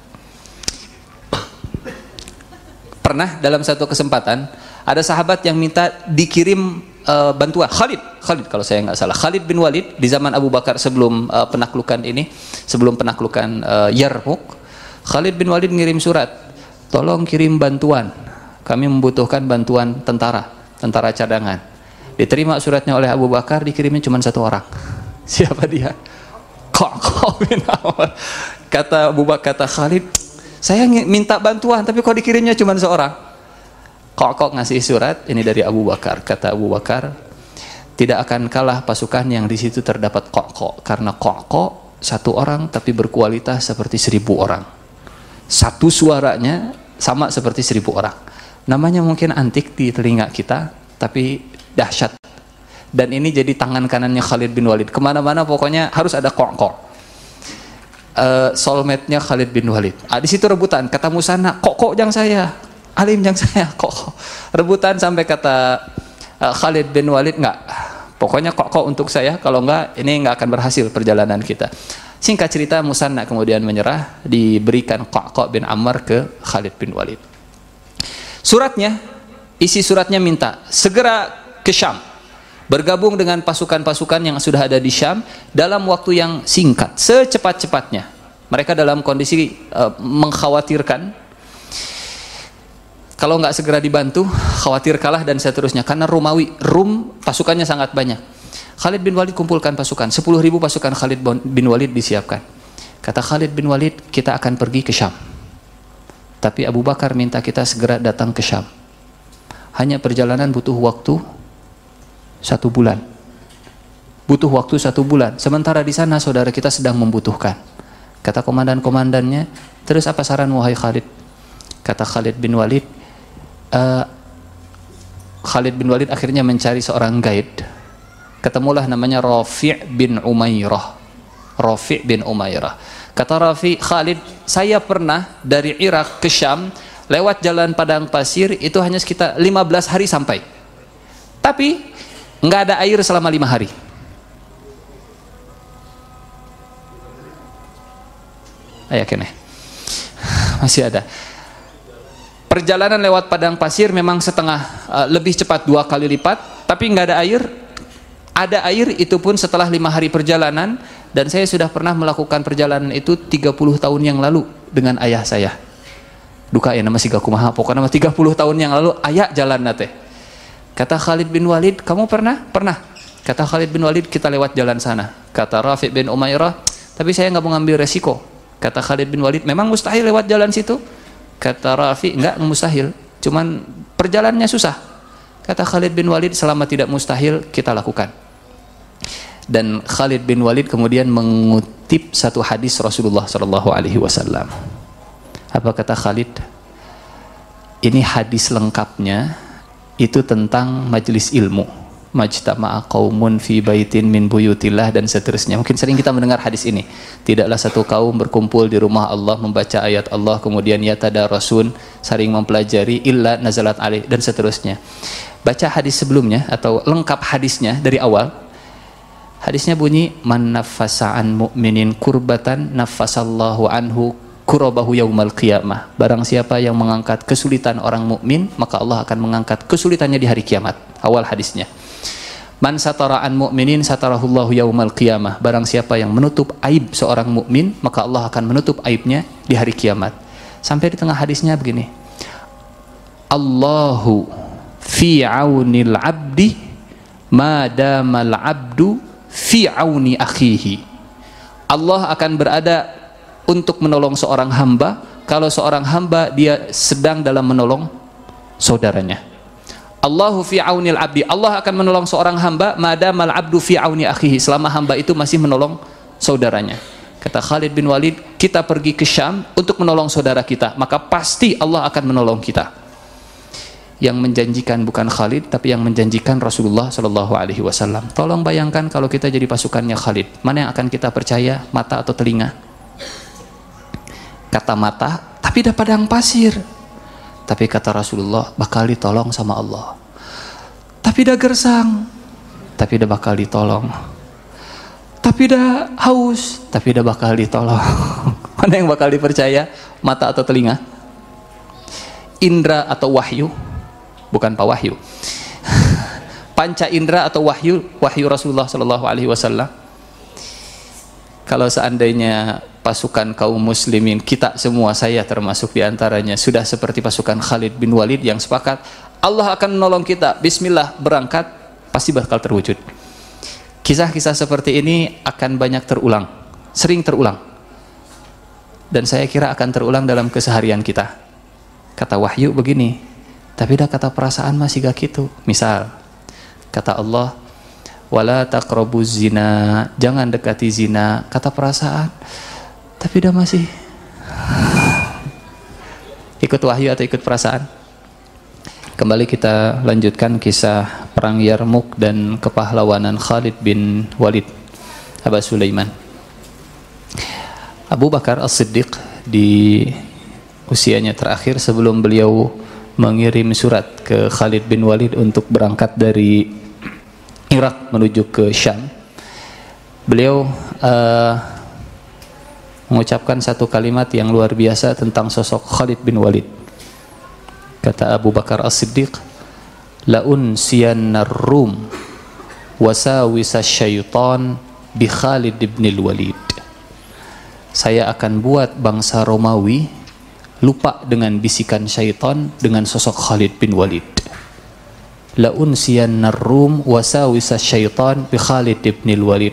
Pernah dalam satu kesempatan ada sahabat yang minta dikirim uh, bantuan. Khalid, Khalid kalau saya nggak salah. Khalid bin Walid di zaman Abu Bakar sebelum uh, penaklukan ini, sebelum penaklukan uh, Yarmuk, Khalid bin Walid ngirim surat. Tolong kirim bantuan. Kami membutuhkan bantuan tentara, tentara cadangan. Diterima suratnya oleh Abu Bakar, dikirimnya cuma satu orang. Siapa dia? Qaqa bin Amr. Kata Abu Bakar, kata Khalid, saya minta bantuan tapi kok dikirimnya cuma seorang. Qaqa ngasih surat ini dari Abu Bakar. Kata Abu Bakar, tidak akan kalah pasukan yang di situ terdapat Qaqa, karena Qaqa satu orang tapi berkualitas seperti seribu orang. Satu suaranya sama seperti seribu orang. Namanya mungkin antik di telinga kita tapi dahsyat. Dan ini jadi tangan kanannya Khalid bin Walid. Kemana-mana pokoknya harus ada Qaqa. Uh, soulmate-nya Khalid bin Walid. Ah, di situ rebutan. Kata Muthanna, Qaqa jang saya, Alim jang saya, Qaqa. Rebutan sampai kata uh, Khalid bin Walid, enggak, pokoknya Qaqa untuk saya. Kalau enggak, ini enggak akan berhasil perjalanan kita. Singkat cerita, Muthanna kemudian menyerah, diberikan Qaqa bin Amr ke Khalid bin Walid. Suratnya, isi suratnya minta segera ke Syam, bergabung dengan pasukan-pasukan yang sudah ada di Syam dalam waktu yang singkat, secepat-cepatnya. Mereka dalam kondisi uh, mengkhawatirkan kalau nggak segera dibantu, khawatir kalah dan seterusnya. Karena Romawi, Rum pasukannya sangat banyak. Khalid bin Walid kumpulkan pasukan, sepuluh ribu pasukan Khalid bin Walid disiapkan. Kata Khalid bin Walid, kita akan pergi ke Syam. Tapi Abu Bakar minta kita segera datang ke Syam. Hanya perjalanan butuh waktu satu bulan, butuh waktu satu bulan. Sementara di sana saudara kita sedang membutuhkan. Kata komandan-komandannya, terus apa saran wahai Khalid? Kata Khalid bin Walid, uh, Khalid bin Walid akhirnya mencari seorang guide. Ketemulah namanya Rafi' bin Umairah. Rafi' bin Umairah. Kata Rafi', Khalid, saya pernah dari Irak ke Syam lewat jalan padang pasir, itu hanya sekitar lima belas hari sampai. Tapi nggak ada air selama lima hari. Ayo kene, masih ada. Perjalanan lewat padang pasir memang setengah uh, lebih cepat dua kali lipat, tapi nggak ada air. Ada air itu pun setelah lima hari perjalanan, dan saya sudah pernah melakukan perjalanan itu tiga puluh tahun yang lalu dengan ayah saya. Duka ya nama siga kumaha, pokoknya nama tiga puluh tahun yang lalu ayah jalan nate. Kata Khalid bin Walid, kamu pernah? Pernah. Kata Khalid bin Walid, kita lewat jalan sana. Kata Rafi' bin Umairah, tapi saya nggak mau ngambil resiko. Kata Khalid bin Walid, memang mustahil lewat jalan situ? Kata Rafi', enggak mustahil, cuman perjalanannya susah. Kata Khalid bin Walid, selama tidak mustahil, kita lakukan. Dan Khalid bin Walid kemudian mengutip satu hadis Rasulullah shallallahu alaihi wasallam. Apa kata Khalid? Ini hadis lengkapnya itu tentang majelis ilmu. Majtama'a qaumun fi baitin min buyutillah dan seterusnya. Mungkin sering kita mendengar hadis ini. Tidaklah satu kaum berkumpul di rumah Allah membaca ayat Allah kemudian yatadarasun saling mempelajari illa nazalat alaih dan seterusnya. Baca hadis sebelumnya atau lengkap hadisnya dari awal. Hadisnya bunyi man naffasa an mu'minin kurbatan naffasallahu anhu kurabahu yaumal qiyamah. Barang siapa yang mengangkat kesulitan orang mukmin, maka Allah akan mengangkat kesulitannya di hari kiamat. Awal hadisnya. Man satara an mu'minin satarahullahu yaumal qiyamah. Barang siapa yang menutup aib seorang mukmin, maka Allah akan menutup aibnya di hari kiamat. Sampai di tengah hadisnya begini. Allahu fi aunil abdi ma damal abdu fi auni akhihi. Allah akan berada untuk menolong seorang hamba kalau seorang hamba dia sedang dalam menolong saudaranya. Allahu fi aunil abdi. Allah akan menolong seorang hamba madamal abdu fi auni akhihi, selama hamba itu masih menolong saudaranya. Kata Khalid bin Walid, kita pergi ke Syam untuk menolong saudara kita, maka pasti Allah akan menolong kita. Yang menjanjikan bukan Khalid, tapi yang menjanjikan Rasulullah Shallallahu Alaihi Wasallam. Tolong bayangkan kalau kita jadi pasukannya Khalid, mana yang akan kita percaya, mata atau telinga? Kata mata, tapi dah padang pasir. Tapi kata Rasulullah, bakal ditolong sama Allah. Tapi dah gersang, tapi dah bakal ditolong. Tapi dah haus, tapi dah bakal ditolong. Mana yang bakal dipercaya, mata atau telinga? Indra atau wahyu? Bukan Pak Wahyu. Panca indra atau wahyu? Wahyu Rasulullah Shallallahu Alaihi Wasallam. Kalau seandainya pasukan kaum muslimin, kita semua, saya termasuk diantaranya, sudah seperti pasukan Khalid bin Walid yang sepakat Allah akan menolong kita, bismillah, berangkat, pasti bakal terwujud. Kisah-kisah seperti ini akan banyak terulang, sering terulang, dan saya kira akan terulang dalam keseharian kita. Kata wahyu begini, tapi dah kata perasaan masih gak gitu. Misal kata Allah, wala taqrabuz zina, jangan dekati zina. Kata perasaan, tapi dah masih ikut wahyu atau ikut perasaan. Kembali kita lanjutkan kisah perang Yarmuk dan kepahlawanan Khalid bin Walid Aba Sulaiman. Abu Bakar As-Siddiq di usianya terakhir sebelum beliau mengirim surat ke Khalid bin Walid untuk berangkat dari Irak menuju ke Syam, beliau uh, mengucapkan satu kalimat yang luar biasa tentang sosok Khalid bin Walid. Kata Abu Bakar As-Siddiq, la unsiyannar rum wasawisa syaitan bi Khalid bin Walid. Saya akan buat bangsa Romawi lupa dengan bisikan syaitan dengan sosok Khalid bin Walid. La unsiyannar rum wasawisa syaitan bi Khalid bin Walid.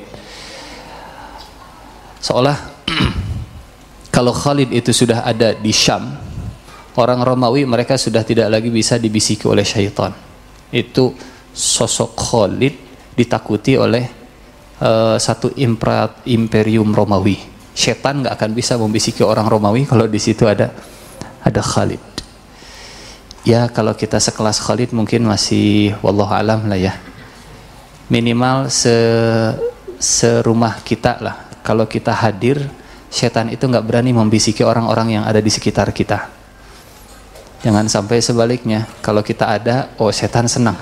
Seolah kalau Khalid itu sudah ada di Syam, orang Romawi mereka sudah tidak lagi bisa dibisiki oleh syaitan. Itu sosok Khalid ditakuti oleh uh, satu imprat, imperium Romawi. Setan nggak akan bisa membisiki orang Romawi kalau di situ ada ada Khalid. Ya kalau kita sekelas Khalid mungkin masih wallahu alam lah ya. Minimal se serumah kita lah. Kalau kita hadir, setan itu nggak berani membisiki orang-orang yang ada di sekitar kita. Jangan sampai sebaliknya. Kalau kita ada, oh setan senang.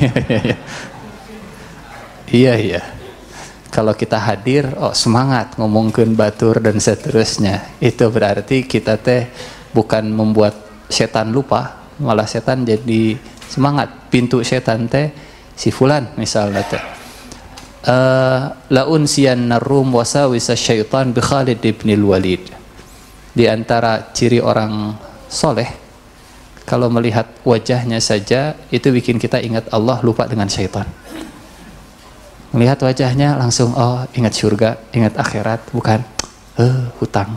Iya iya. Kalau kita hadir, oh semangat ngomongkeun batur dan seterusnya. Itu berarti kita teh bukan membuat setan lupa, malah setan jadi semangat. Pintu setan teh si fulan misalnya teh. Uh, la unsiyannar rum wasawisa syaitan bi Khalid bin Walid. Di antara ciri orang soleh, kalau melihat wajahnya saja itu bikin kita ingat Allah, lupa dengan syaitan. Melihat wajahnya langsung oh ingat surga, ingat akhirat, bukan eh hutang.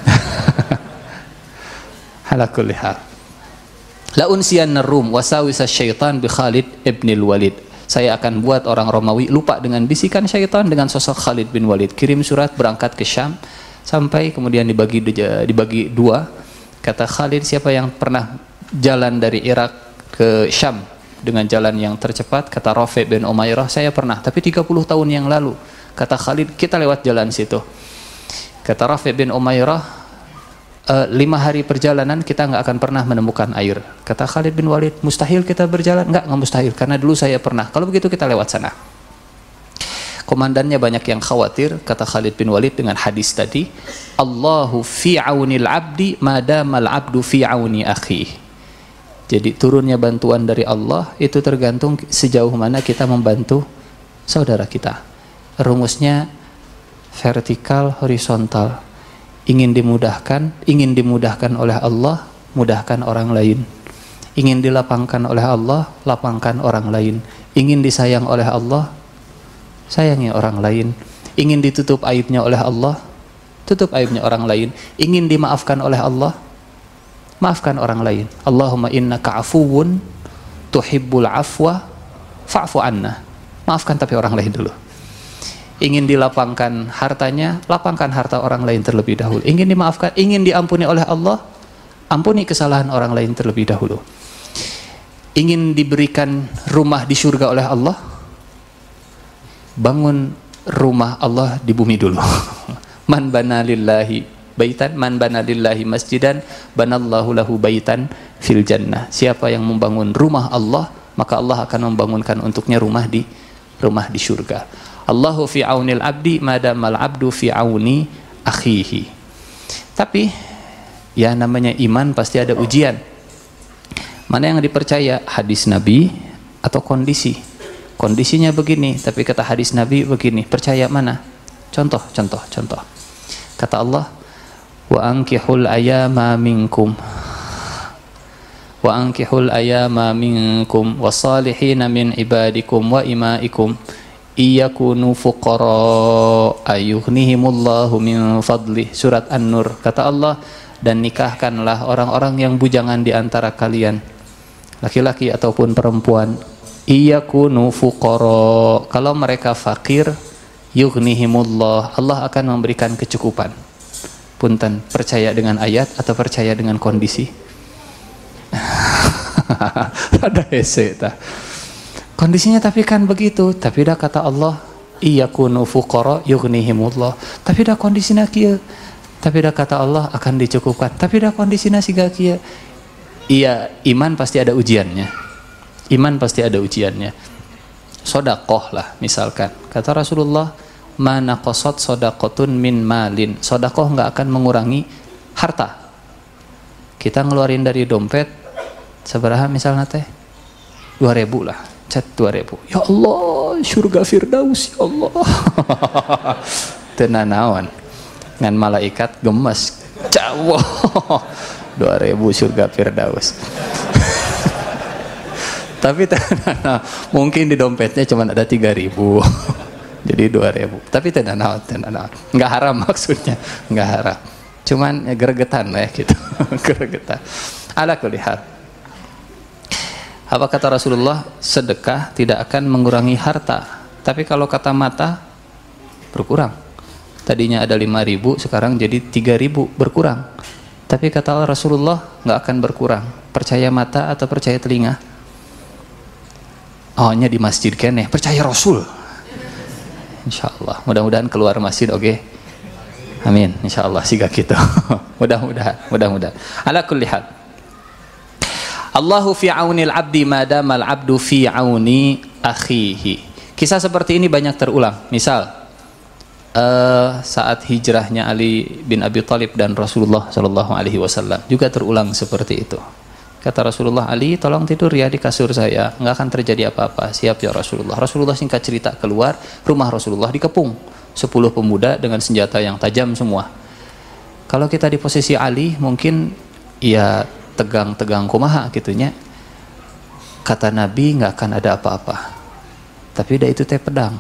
Ala kulli hal. La unsiyannar rum wasawisa syaitan bi Khalid ibn Walid. Saya akan buat orang Romawi lupa dengan bisikan syaitan dengan sosok Khalid bin Walid. Kirim surat berangkat ke Syam sampai kemudian dibagi dibagi dua. Kata Khalid, siapa yang pernah jalan dari Irak ke Syam dengan jalan yang tercepat? Kata Rafi bin Umairah, saya pernah, tapi tiga puluh tahun yang lalu. Kata Khalid, kita lewat jalan situ. Kata Rafi bin Umairah, e, lima hari perjalanan kita nggak akan pernah menemukan air. Kata Khalid bin Walid, mustahil kita berjalan? Nggak, nggak mustahil, karena dulu saya pernah. Kalau begitu kita lewat sana. Komandannya banyak yang khawatir. Kata Khalid bin Walid dengan hadis tadi, Allahu fi aunil abdi madamal abdu fi auni akhi. Jadi turunnya bantuan dari Allah itu tergantung sejauh mana kita membantu saudara kita. Rumusnya vertikal, horizontal. Ingin dimudahkan, ingin dimudahkan oleh Allah, mudahkan orang lain. Ingin dilapangkan oleh Allah, lapangkan orang lain. Ingin disayang oleh Allah, sayangi orang lain. Ingin ditutup aibnya oleh Allah, tutup aibnya orang lain. Ingin dimaafkan oleh Allah, maafkan orang lain. Allahumma innaka afuwun tuhibbul afwa fa'fu anna. Maafkan tapi orang lain dulu. Ingin dilapangkan hartanya, lapangkan harta orang lain terlebih dahulu. Ingin dimaafkan, ingin diampuni oleh Allah, ampuni kesalahan orang lain terlebih dahulu. Ingin diberikan rumah di surga oleh Allah, bangun rumah Allah di bumi dulu. Man bana lillahi baitan, man bana lillahi masjidan, banallahu lahu baitan fil jannah. Siapa yang membangun rumah Allah, maka Allah akan membangunkan untuknya rumah di rumah di surga. Allahu fi aunil abdi madamal abdu fi auni akhihi. Tapi ya namanya iman pasti ada ujian. Mana yang dipercaya, hadis Nabi atau kondisi? Kondisinya begini, tapi kata hadis Nabi begini. Percaya mana? Contoh, contoh, contoh. Kata Allah, wa ankihul ayama minkum wa ankihul ayama minkum wassalihina min ibadikum wa imaikum iyakunu fuqara ayughnihimullahu min fadlih. Surat An-Nur. Kata Allah, dan nikahkanlah orang-orang yang bujangan di antara kalian, laki-laki ataupun perempuan. Iyakunu fuqara, kalau mereka fakir, yughnihimullah, Allah akan memberikan kecukupan. Punten, percaya dengan ayat atau percaya dengan kondisi? Ada hese ta. Kondisinya tapi kan begitu. Tapi dah kata Allah, iyakunu fuqara yughnihimullah. Tapi dah kondisinya kieu. Tapi dah kata Allah akan dicukupkan. Tapi dah kondisinya siga kieu. Iya, iman pasti ada ujiannya. Iman pasti ada ujiannya. Sodakoh lah misalkan. Kata Rasulullah, mana qasat sodakotun min malin. Sodakoh nggak akan mengurangi harta. Kita ngeluarin dari dompet seberapa misalnya teh? Dua ribu lah. Cat dua ribu. Ya Allah, surga Firdaus ya Allah. Tenanawan. Ngan malaikat gemes. Cawo. dua ribu surga Firdaus. Tapi tenana, mungkin di dompetnya cuma ada tiga ribu. Jadi dua ribu. Tapi tenanawan, tenanawan. Enggak haram maksudnya, enggak haram. Cuman ya gregetan lah ya gitu. Gregetan. Ala kulli hal. Apa kata Rasulullah? Sedekah tidak akan mengurangi harta. Tapi kalau kata mata, berkurang. Tadinya ada lima ribu, sekarang jadi tiga ribu, berkurang. Tapi kata Rasulullah, nggak akan berkurang. Percaya mata atau percaya telinga? Oh, nya di masjid kan ya. Percaya Rasul. Insya Allah. Mudah-mudahan keluar masjid, oke? Okay? Amin. Insya Allah, siga gitu. Mudah-mudahan, mudah-mudahan. Ala kulli hal. Allahu fi aunil abdi madamal abdu fi auni akhihi. Kisah seperti ini banyak terulang. Misal uh, saat hijrahnya Ali bin Abi Thalib dan Rasulullah Shallallahu Alaihi Wasallam juga terulang seperti itu. Kata Rasulullah, Ali tolong tidur ya di kasur saya, nggak akan terjadi apa-apa. Siap ya Rasulullah. Rasulullah singkat cerita keluar, rumah Rasulullah dikepung sepuluh pemuda dengan senjata yang tajam semua. Kalau kita di posisi Ali mungkin ya tegang-tegang kumaha gitunya. Kata Nabi nggak akan ada apa-apa. Tapi dah itu teh pedang.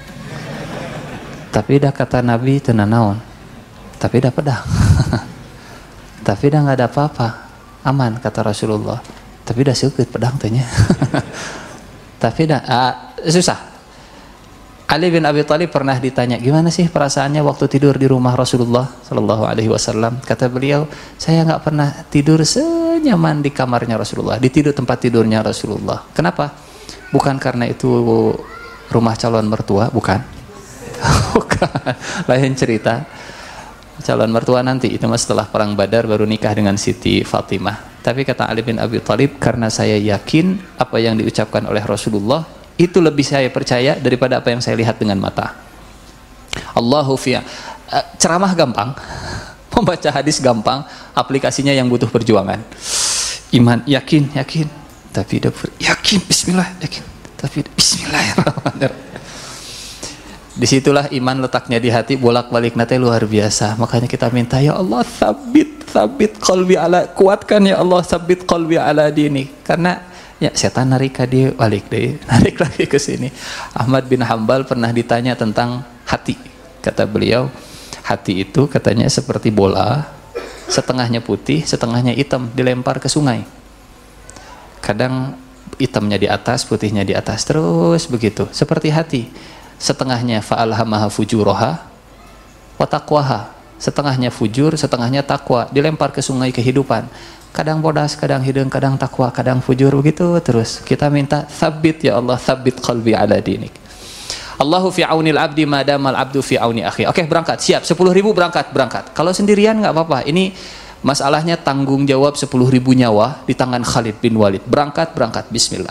Tapi dah kata Nabi tenanaon. Tapi dah pedang. Tapi dah nggak ada apa-apa. Aman kata Rasulullah. Tapi dah seukit pedang tehnya. Tapi dah ah, susah. Ali bin Abi Thalib pernah ditanya, gimana sih perasaannya waktu tidur di rumah Rasulullah Sallallahu Alaihi Wasallam? Kata beliau, saya nggak pernah tidur senyaman di kamarnya Rasulullah, di tidur tempat tidurnya Rasulullah. Kenapa? Bukan karena itu rumah calon mertua, bukan? Bukan, lain cerita. Calon mertua nanti itu mas setelah perang Badar baru nikah dengan Siti Fatimah. Tapi kata Ali bin Abi Thalib, karena saya yakin apa yang diucapkan oleh Rasulullah itu lebih saya percaya daripada apa yang saya lihat dengan mata. Allahu fi, uh, ceramah gampang, membaca hadis gampang, aplikasinya yang butuh perjuangan. Iman, yakin, yakin, tapi dapur, yakin, Bismillah, yakin, tapi Bismillahirrahmanirrahim. Disitulah iman letaknya di hati, bolak-balik nanti luar biasa. Makanya kita minta, ya Allah, sabit, sabit qalbi ala, kuatkan ya Allah, sabit qalbi ala dini. Karena ya setan narik dia balik deh, narik lagi ke sini. Ahmad bin Hambal pernah ditanya tentang hati. Kata beliau, hati itu katanya seperti bola, setengahnya putih, setengahnya hitam, dilempar ke sungai. Kadang hitamnya di atas, putihnya di atas, terus begitu. Seperti hati, setengahnya fa'alhamaha fujuraha wa taqwaha, setengahnya fujur, setengahnya takwa, dilempar ke sungai kehidupan. Kadang bodas, kadang hidung, kadang takwa, kadang fujur, begitu terus. Kita minta sabit ya Allah, sabit qalbi ala dinik. Allahu fi aunil abdi madamal abdu fi auni akhi. Oke, berangkat, siap, sepuluh ribu berangkat, berangkat. Kalau sendirian nggak apa-apa. Ini masalahnya tanggung jawab sepuluh ribu nyawa di tangan Khalid bin Walid. Berangkat, berangkat, bismillah.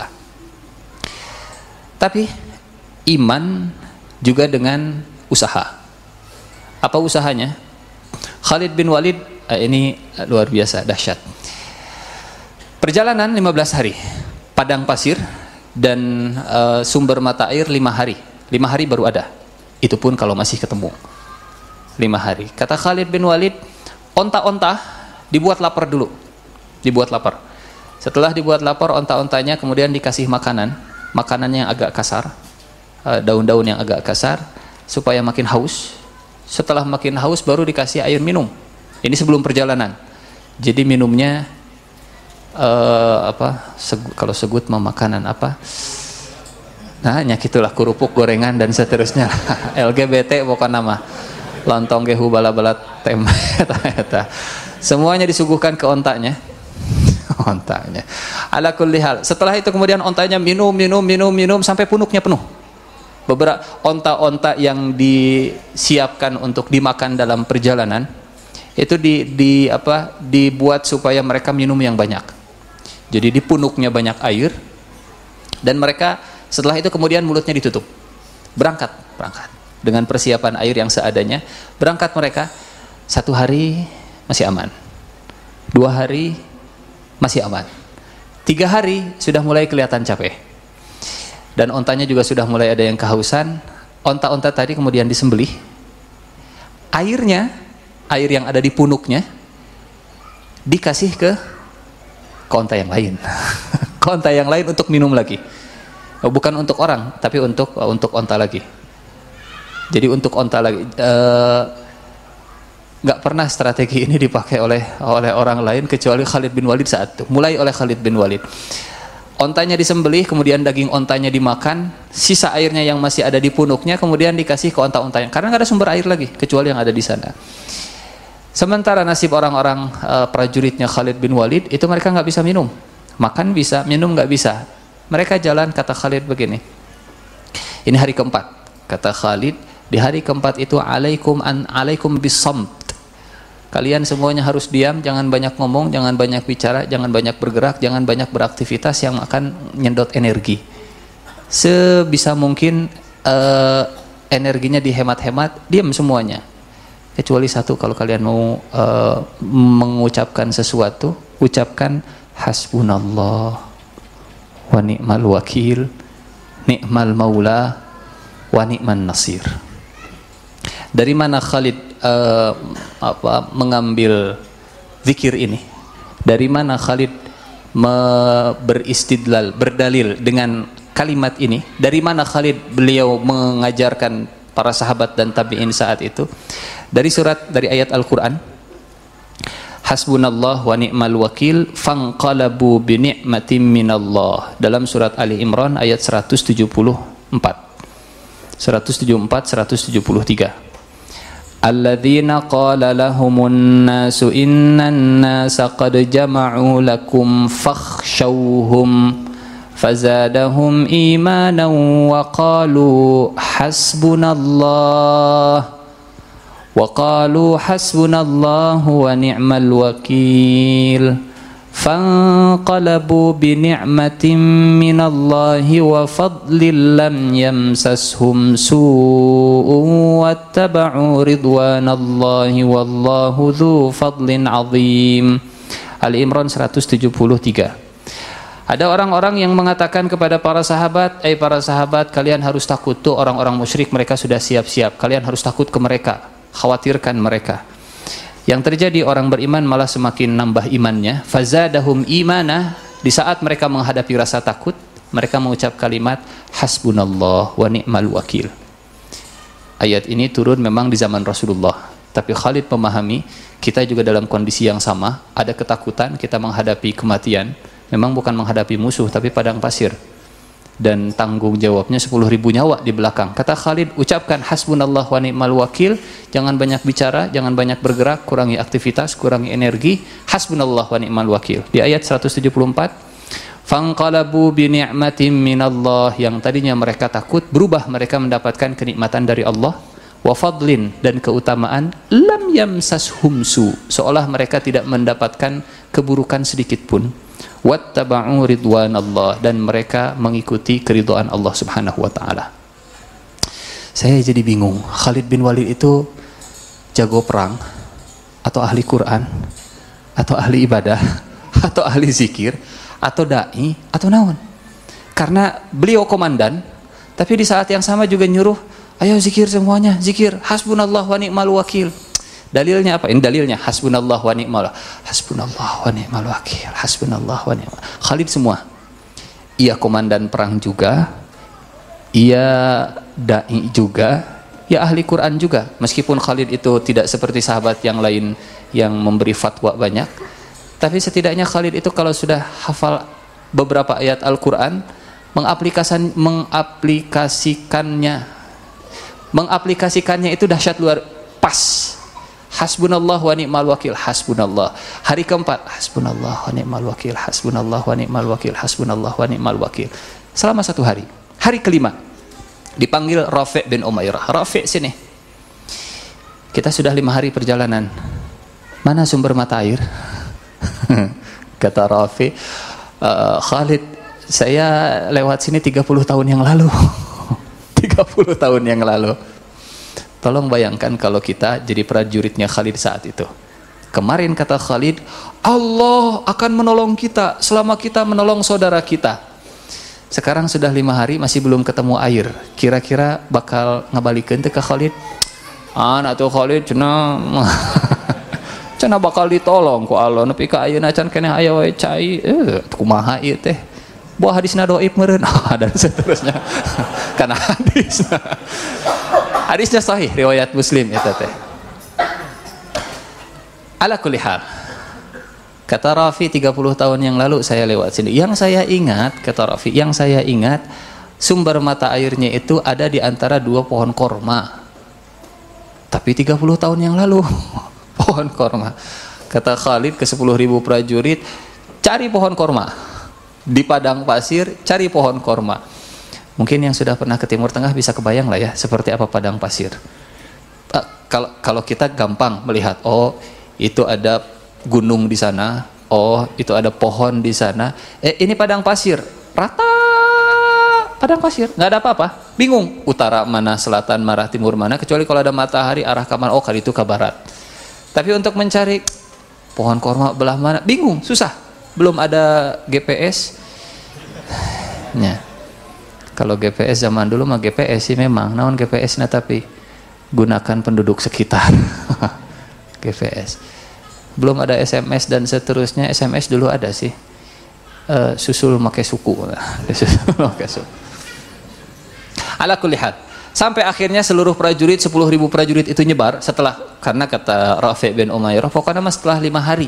Tapi iman juga dengan usaha. Apa usahanya? Khalid bin Walid eh, ini luar biasa, dahsyat. Perjalanan lima belas hari, padang pasir dan uh, sumber mata air lima hari. lima hari baru ada. Itu pun kalau masih ketemu. lima hari. Kata Khalid bin Walid, onta-onta dibuat lapar dulu. Dibuat lapar. Setelah dibuat lapar, onta-ontanya kemudian dikasih makanan, makanan yang agak kasar, uh, daun-daun yang agak kasar supaya makin haus. Setelah makin haus baru dikasih air minum. Ini sebelum perjalanan. Jadi minumnya Uh, apa segu, kalau segut mau makanan apa, nah nyakitulah kerupuk, gorengan dan seterusnya. L G B T pokoknya nama lontong gehu bala-bala tem semuanya disuguhkan ke ontanya. Ontanya ala kulli hal. Setelah itu kemudian ontanya minum minum minum minum sampai punuknya penuh. Beberapa onta-onta yang disiapkan untuk dimakan dalam perjalanan itu di, di apa dibuat supaya mereka minum yang banyak. Jadi di punuknya banyak air dan mereka setelah itu kemudian mulutnya ditutup. Berangkat, berangkat dengan persiapan air yang seadanya. Berangkat mereka, satu hari masih aman, dua hari masih aman, tiga hari sudah mulai kelihatan capek dan ontanya juga sudah mulai ada yang kehausan. Onta-onta tadi kemudian disembelih, airnya, air yang ada di punuknya dikasih ke ke onta yang lain. Ke onta yang lain untuk minum lagi. Bukan untuk orang, tapi untuk untuk onta lagi. Jadi untuk onta lagi. Nggak uh, pernah strategi ini dipakai oleh oleh orang lain kecuali Khalid bin Walid saat itu. Mulai oleh Khalid bin Walid. Ontanya disembelih, kemudian daging ontanya dimakan, sisa airnya yang masih ada di punuknya kemudian dikasih ke onta-onta yang, karena nggak ada sumber air lagi kecuali yang ada di sana. Sementara nasib orang-orang uh, prajuritnya Khalid bin Walid itu mereka nggak bisa minum, makan bisa, minum nggak bisa. Mereka jalan, kata Khalid begini. Ini hari keempat, kata Khalid, di hari keempat itu alaikum an alaikum bisamt. Kalian semuanya harus diam, jangan banyak ngomong, jangan banyak bicara, jangan banyak bergerak, jangan banyak beraktivitas yang akan nyedot energi. Sebisa mungkin uh, energinya dihemat-hemat, diam semuanya. Kecuali satu, kalau kalian mau uh, mengucapkan sesuatu, ucapkan hasbunallah wa ni'mal wakil, ni'mal maula wa ni'man nasir. Dari mana Khalid uh, apa, mengambil zikir ini? Dari mana Khalid beristidlal, berdalil dengan kalimat ini? Dari mana Khalid beliau mengajarkan para sahabat dan tabi'in saat itu? Dari surat, dari ayat Al-Quran, hasbunallah wa ni'mal wakil fanqalabu bi ni'matin minallah, dalam surat Ali Imran ayat seratus tujuh puluh empat. seratus tujuh puluh empat, seratus tujuh puluh tiga. Alladzina qala lahumun nasu innan nasa qad jama'u lakum fakhshawhum fazadahum imanan wa qalu hasbunallah wa qalu hasbunallahu wa ni'mal wakil fanqalabu bi ni'matin minallahi wa fadlin lam yamsashum su'un wattaba'u ridwanallahi wallahu dzu fadlin 'adzim. Ali Imran seratus tujuh puluh tiga. Ada orang-orang yang mengatakan kepada para sahabat, "Eh para sahabat, kalian harus takut tuh orang-orang musyrik, mereka sudah siap-siap. Kalian harus takut ke mereka, khawatirkan mereka." Yang terjadi, orang beriman malah semakin nambah imannya. Fazadahum imana, di saat mereka menghadapi rasa takut, mereka mengucap kalimat hasbunallah wa ni'mal wakil. Ayat ini turun memang di zaman Rasulullah, tapi Khalid memahami kita juga dalam kondisi yang sama, ada ketakutan, kita menghadapi kematian, memang bukan menghadapi musuh tapi padang pasir, dan tanggung jawabnya sepuluh ribu nyawa di belakang. Kata Khalid, ucapkan hasbunallah wa ni'mal wakil, jangan banyak bicara, jangan banyak bergerak, kurangi aktivitas, kurangi energi. Hasbunallah wa ni'mal wakil. Di ayat seratus tujuh puluh empat, fanqalabu bi ni'matin minallah, yang tadinya mereka takut berubah mereka mendapatkan kenikmatan dari Allah, wa fadlin, dan keutamaan, lam yamsashum su, seolah mereka tidak mendapatkan keburukan sedikit pun, wattaba'u ridwanallah, dan mereka mengikuti keridhaan Allah Subhanahu wa taala. Saya jadi bingung, Khalid bin Walid itu jago perang atau ahli Quran atau ahli ibadah atau ahli zikir atau dai atau naon? Karena beliau komandan, tapi di saat yang sama juga nyuruh, ayo zikir semuanya, zikir hasbunallah wa ni'mal wakil. Dalilnya apa? Ini dalilnya hasbunallah wa ni'mal hasbunallah wa ni'mal wakil, hasbunallah wa ni'mal. Khalid semua. Ia komandan perang juga, ia dai juga, ia ahli Quran juga. Meskipun Khalid itu tidak seperti sahabat yang lain yang memberi fatwa banyak, tapi setidaknya Khalid itu kalau sudah hafal beberapa ayat Al-Quran, mengaplikasikan mengaplikasikannya mengaplikasikannya itu dahsyat luar pas. Hasbunallah wa ni'mal wakil, hasbunallah. Hari keempat, hasbunallah wa ni'mal wakil, hasbunallah wa ni'mal wakil, hasbunallah wa ni'mal wakil. Selama satu hari. Hari kelima dipanggil Rafi' bin Umairah. Rafi' sini. Kita sudah lima hari perjalanan. Mana sumber mata air? Kata Rafi', uh, Khalid, saya lewat sini tiga puluh tahun yang lalu. tiga puluh tahun yang lalu. Tolong bayangkan kalau kita jadi prajuritnya Khalid saat itu. Kemarin kata Khalid, Allah akan menolong kita selama kita menolong saudara kita. Sekarang sudah lima hari masih belum ketemu air. Kira-kira bakal ngabalikeun teh ke Khalid? Anak tuh Khalid cenah cenah bakal ditolong ku Allah, nepi ka ayeuna can keneh aya wae cai. Eh kumaha ieu teh? Buah hadisna dhaif meureun. Dan seterusnya. Karena hadis. Hadisnya sahih, riwayat Muslim eta teh. Ala kulli hal. Kata Rafi, tiga puluh tahun yang lalu saya lewat sini. Yang saya ingat, kata Rafi, yang saya ingat sumber mata airnya itu ada di antara dua pohon korma. Tapi tiga puluh tahun yang lalu pohon korma. Kata Khalid ke sepuluh ribu prajurit, cari pohon korma. Di padang pasir, cari pohon korma. Mungkin yang sudah pernah ke Timur Tengah bisa kebayang lah ya, seperti apa padang pasir. Uh, kalau kalau kita gampang melihat, oh itu ada gunung di sana, oh itu ada pohon di sana. Eh ini padang pasir, rata padang pasir, nggak ada apa-apa. Bingung, utara mana, selatan mana, timur mana, kecuali kalau ada matahari arah ke mana, oh kali itu ke barat. Tapi untuk mencari pohon korma belah mana, bingung, susah. Belum ada G P S. Nah. Kalau G P S zaman dulu mah G P S sih memang, naon G P S-nya tapi gunakan penduduk sekitar. G P S. Belum ada S M S dan seterusnya. S M S dulu ada sih. Uh, susul make suku. Susul make suku. Ala kulli hal. Sampai akhirnya seluruh prajurit, sepuluh ribu prajurit itu nyebar setelah, karena kata Rafi' bin Umairah, pokoknya mas setelah lima hari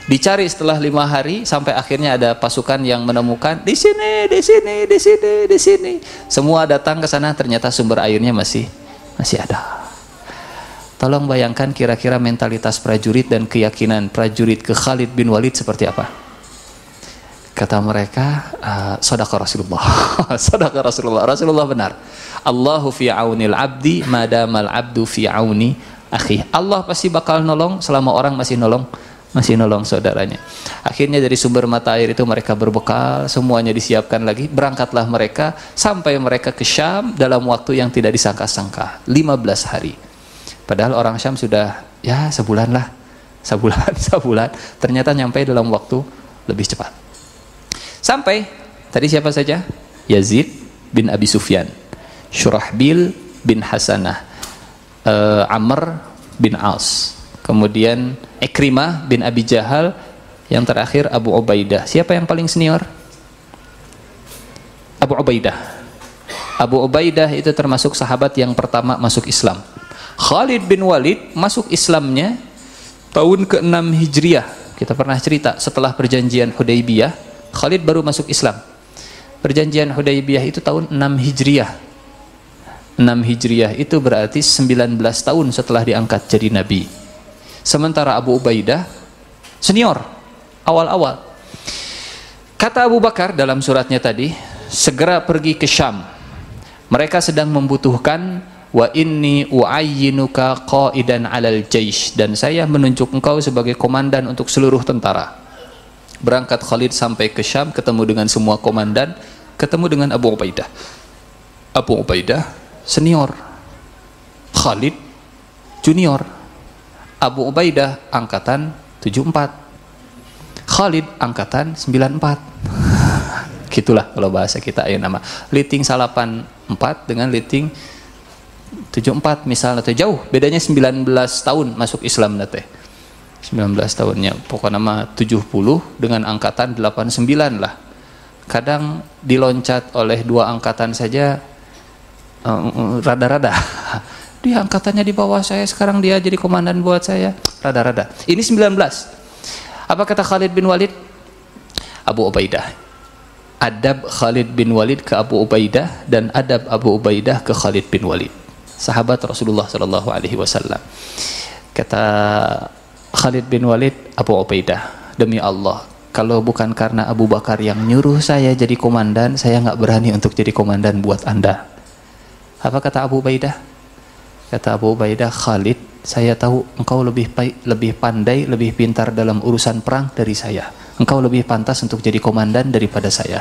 Dicari setelah lima hari sampai akhirnya ada pasukan yang menemukan di sini, di sini, di sini, di sini. Semua datang ke sana, ternyata sumber airnya masih masih ada. Tolong bayangkan kira-kira mentalitas prajurit dan keyakinan prajurit ke Khalid bin Walid seperti apa? Kata mereka, uh, sadaqa Rasulullah. Sadaqa Rasulullah. Rasulullah benar. Allahu fi aunil abdi madamal abdu fi auni akhi. Allah pasti bakal nolong selama orang masih nolong masih nolong saudaranya. Akhirnya dari sumber mata air itu mereka berbekal, semuanya disiapkan lagi, berangkatlah mereka sampai mereka ke Syam dalam waktu yang tidak disangka-sangka, lima belas hari. Padahal orang Syam sudah ya sebulan lah, sebulan, sebulan. Ternyata nyampe dalam waktu lebih cepat. Sampai tadi siapa saja? Yazid bin Abi Sufyan, Syurahbil bin Hasanah, uh, Amr bin As, kemudian Ikrimah bin Abi Jahal, yang terakhir Abu Ubaidah. Siapa yang paling senior? Abu Ubaidah. Abu Ubaidah itu termasuk sahabat yang pertama masuk Islam. Khalid bin Walid masuk Islamnya tahun ke enam Hijriah. Kita pernah cerita setelah perjanjian Hudaybiyah, Khalid baru masuk Islam. Perjanjian Hudaybiyah itu tahun enam Hijriah. enam Hijriah itu berarti sembilan belas tahun setelah diangkat jadi nabi. Sementara Abu Ubaidah senior, awal-awal. Kata Abu Bakar dalam suratnya tadi, segera pergi ke Syam. Mereka sedang membutuhkan wa inni uayyinuka qaidan 'alal jaish, dan saya menunjuk engkau sebagai komandan untuk seluruh tentara. Berangkat Khalid sampai ke Syam, ketemu dengan semua komandan, ketemu dengan Abu Ubaidah. Abu Ubaidah senior, Khalid junior. Abu Ubaidah angkatan tujuh puluh empat, Khalid angkatan sembilan puluh empat. Gitulah kalau bahasa kita ayo nama. Liting salapan empat dengan liting tujuh puluh empat misalnya teh jauh, bedanya sembilan belas tahun masuk Islam teh. sembilan belas tahunnya. Pokoknya nama tujuh puluh dengan angkatan delapan puluh sembilan lah. Kadang diloncat oleh dua angkatan saja rada-rada. Uh, Dia angkatannya di bawah saya, sekarang dia jadi komandan buat saya. Rada-rada. Ini sembilan belas. Apa kata Khalid bin Walid? Abu Ubaidah. Adab Khalid bin Walid ke Abu Ubaidah dan adab Abu Ubaidah ke Khalid bin Walid. Sahabat Rasulullah sallallahu alaihi wasallam. Kata Khalid bin Walid, Abu Ubaidah, demi Allah, kalau bukan karena Abu Bakar yang nyuruh saya jadi komandan, saya nggak berani untuk jadi komandan buat Anda. Apa kata Abu Ubaidah? Kata Abu Ubaidah, Khalid, saya tahu engkau lebih lebih pandai, lebih pintar dalam urusan perang dari saya. Engkau lebih pantas untuk jadi komandan daripada saya.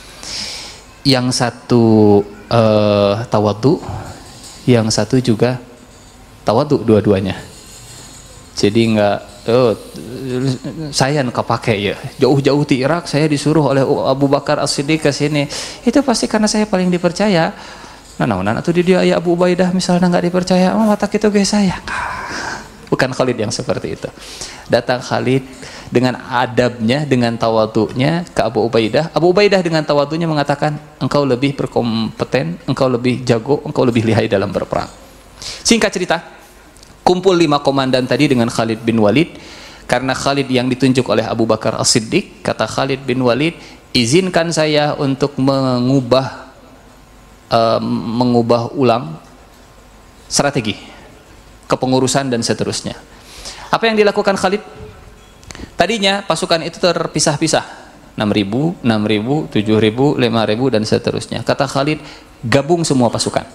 Yang satu uh, tawadhu, yang satu juga tawadhu dua-duanya. Jadi enggak, oh, saya enggak pakai ya. Jauh-jauh di Irak saya disuruh oleh Abu Bakar As-Siddiq ke sini. Itu pasti karena saya paling dipercaya. Nah, nah, atau di dia ya Abu Ubaidah misalnya nggak dipercaya, oh mata itu guys saya. Bukan Khalid yang seperti itu. Datang Khalid dengan adabnya, dengan tawadhunya ke Abu Ubaidah. Abu Ubaidah dengan tawadhunya mengatakan, engkau lebih berkompeten, engkau lebih jago, engkau lebih lihai dalam berperang. Singkat cerita, kumpul lima komandan tadi dengan Khalid bin Walid. Karena Khalid yang ditunjuk oleh Abu Bakar As-Siddiq, kata Khalid bin Walid, izinkan saya untuk mengubah Uh, mengubah ulang strategi kepengurusan dan seterusnya. Apa yang dilakukan Khalid? Tadinya pasukan itu terpisah-pisah, enam ribu, enam ribu, tujuh ribu, lima ribu dan seterusnya. Kata Khalid, gabung semua pasukan.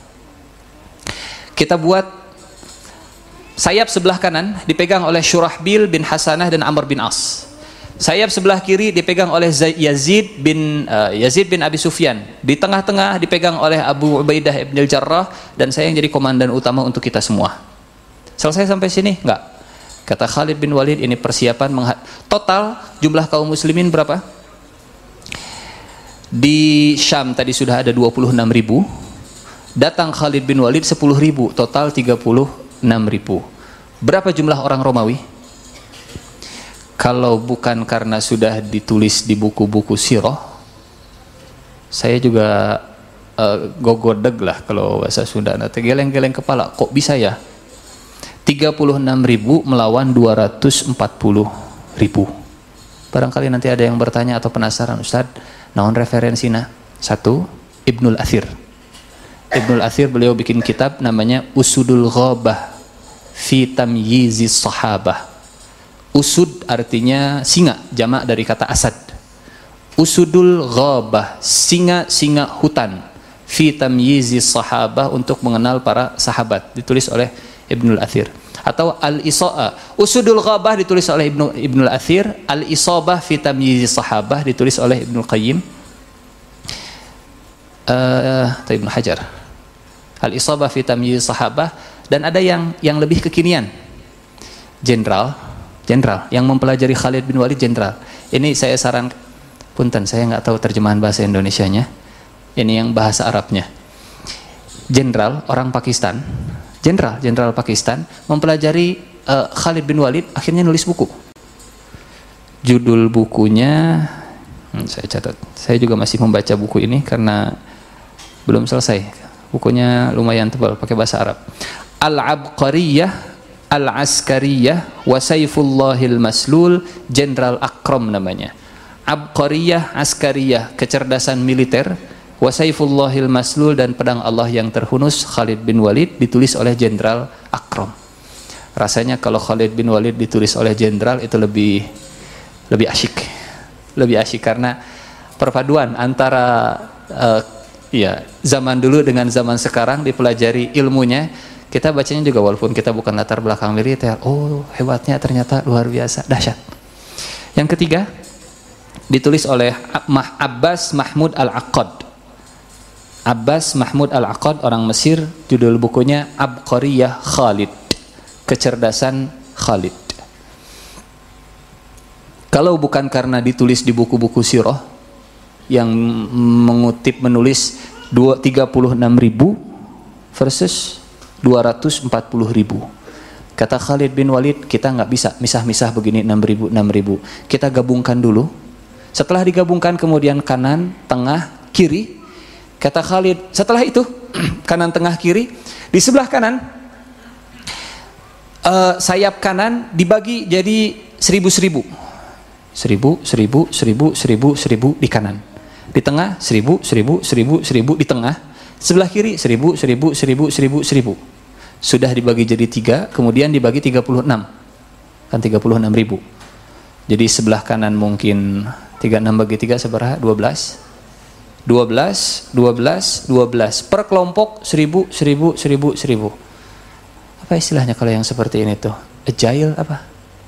Kita buat sayap sebelah kanan dipegang oleh Syurahbil bin Hasanah dan Amr bin As. Sayap sebelah kiri dipegang oleh Yazid bin uh, Yazid bin Abi Sufyan. Di tengah-tengah dipegang oleh Abu Ubaidah ibn al-Jarrah, dan saya yang jadi komandan utama untuk kita semua. Selesai sampai sini? Enggak. Kata Khalid bin Walid, ini persiapan total jumlah kaum muslimin berapa? Di Syam tadi sudah ada dua puluh enam ribu. Datang Khalid bin Walid sepuluh ribu, total tiga puluh enam ribu. Berapa jumlah orang Romawi? Kalau bukan karena sudah ditulis di buku-buku sirah, saya juga uh, gogodeg lah kalau bahasa Sunda, nanti geleng-geleng kepala, kok bisa ya tiga puluh enam ribu melawan dua ratus empat puluh ribu. Barangkali nanti ada yang bertanya atau penasaran, Ustaz, naon referensina? Satu, Ibnul Athir. Ibnul Athir beliau bikin kitab namanya Usudul Ghabah fi Tamyizis Sahabah. Usud artinya singa, jamak dari kata asad. Usudul Ghabah, singa-singa hutan, fi Tamyizis Sahabah, untuk mengenal para sahabat, ditulis oleh Ibnul Athir. Atau Al-Isa'ah, Usudul Ghabah ditulis oleh Ibnu Ibnul Athir, Al-Isabah fi Tamyizis Sahabah ditulis oleh Ibnu Qayyim, uh, atau Ibnu Hajar. Al-Isabah fi Tamyizis Sahabah. Dan ada yang yang lebih kekinian, jenderal jenderal yang mempelajari Khalid bin Walid, jenderal. Ini saya saran, punten saya nggak tahu terjemahan bahasa Indonesianya, ini yang bahasa Arabnya. Jenderal orang Pakistan, jenderal jenderal Pakistan mempelajari uh, Khalid bin Walid, akhirnya nulis buku. Judul bukunya, hmm, saya catat, saya juga masih membaca buku ini karena belum selesai. Bukunya lumayan tebal, pakai bahasa Arab. Al-Abqariyah Al-Askariyah wa Sayfullahil Maslul, Jenderal Akram namanya. Abqariyah, Askariyah, kecerdasan militer, wa Sayfullahil Maslul, dan pedang Allah yang terhunus, Khalid bin Walid, ditulis oleh Jenderal Akram. Rasanya kalau Khalid bin Walid ditulis oleh jenderal itu lebih lebih asyik. Lebih asyik karena perpaduan antara uh, ya, zaman dulu dengan zaman sekarang dipelajari ilmunya. Kita bacanya juga walaupun kita bukan latar belakang militer, oh hebatnya ternyata luar biasa, dahsyat. Yang ketiga, ditulis oleh Abbas Mahmud Al-Aqad. Abbas Mahmud Al-Aqad, orang Mesir, judul bukunya Abqariyah Khalid, kecerdasan Khalid. Kalau bukan karena ditulis di buku-buku sirah yang mengutip menulis tiga puluh enam ribu versus dua ratus empat puluh ribu. Kata Khalid bin Walid, kita nggak bisa misah-misah begini enam ribu enam ribu. Kita gabungkan dulu. Setelah digabungkan kemudian kanan, tengah, kiri. Kata Khalid, setelah itu kanan, tengah, kiri. Di sebelah kanan uh, sayap kanan dibagi jadi seribu-seribu. Seribu, seribu, seribu, seribu, seribu di kanan. Di tengah seribu, seribu, seribu, seribu di tengah. Sebelah kiri seribu, seribu, seribu, seribu, seribu. Sudah dibagi jadi tiga, kemudian dibagi tiga puluh enam, kan tiga puluh enam ribu. Jadi sebelah kanan mungkin tiga puluh enam bagi tiga seberapa? dua belas. dua belas, dua belas, dua belas. Per kelompok seribu, seribu, seribu, seribu. Apa istilahnya kalau yang seperti ini tuh? Agile apa?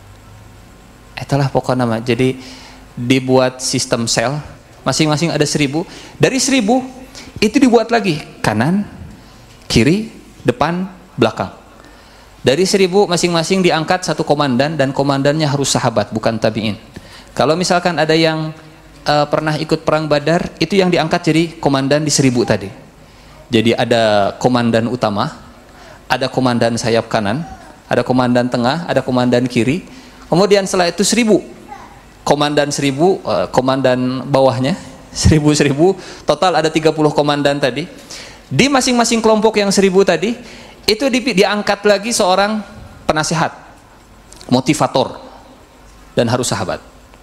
Itulah pokok nama. Jadi dibuat sistem sel, masing-masing ada seribu. Dari seribu itu dibuat lagi kanan, kiri, depan, belakang. Dari seribu masing-masing diangkat satu komandan, dan komandannya harus sahabat, bukan tabi'in. Kalau misalkan ada yang uh, pernah ikut perang Badar, itu yang diangkat jadi komandan di seribu tadi. Jadi ada komandan utama, ada komandan sayap kanan, ada komandan tengah, ada komandan kiri. Kemudian setelah itu seribu, komandan seribu, uh, komandan bawahnya seribu seribu, total ada tiga puluh komandan tadi. Di masing-masing kelompok yang seribu tadi itu di, diangkat lagi seorang penasehat, motivator, dan harus sahabat.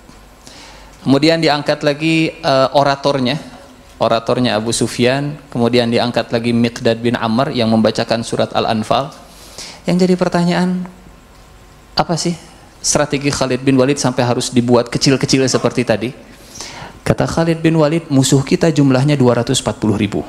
Kemudian diangkat lagi uh, oratornya, oratornya Abu Sufyan. Kemudian diangkat lagi Miqdad bin Amr yang membacakan surat Al-Anfal. Yang jadi pertanyaan, apa sih strategi Khalid bin Walid sampai harus dibuat kecil-kecil seperti tadi? Kata Khalid bin Walid, musuh kita jumlahnya dua ratus empat puluh ribu.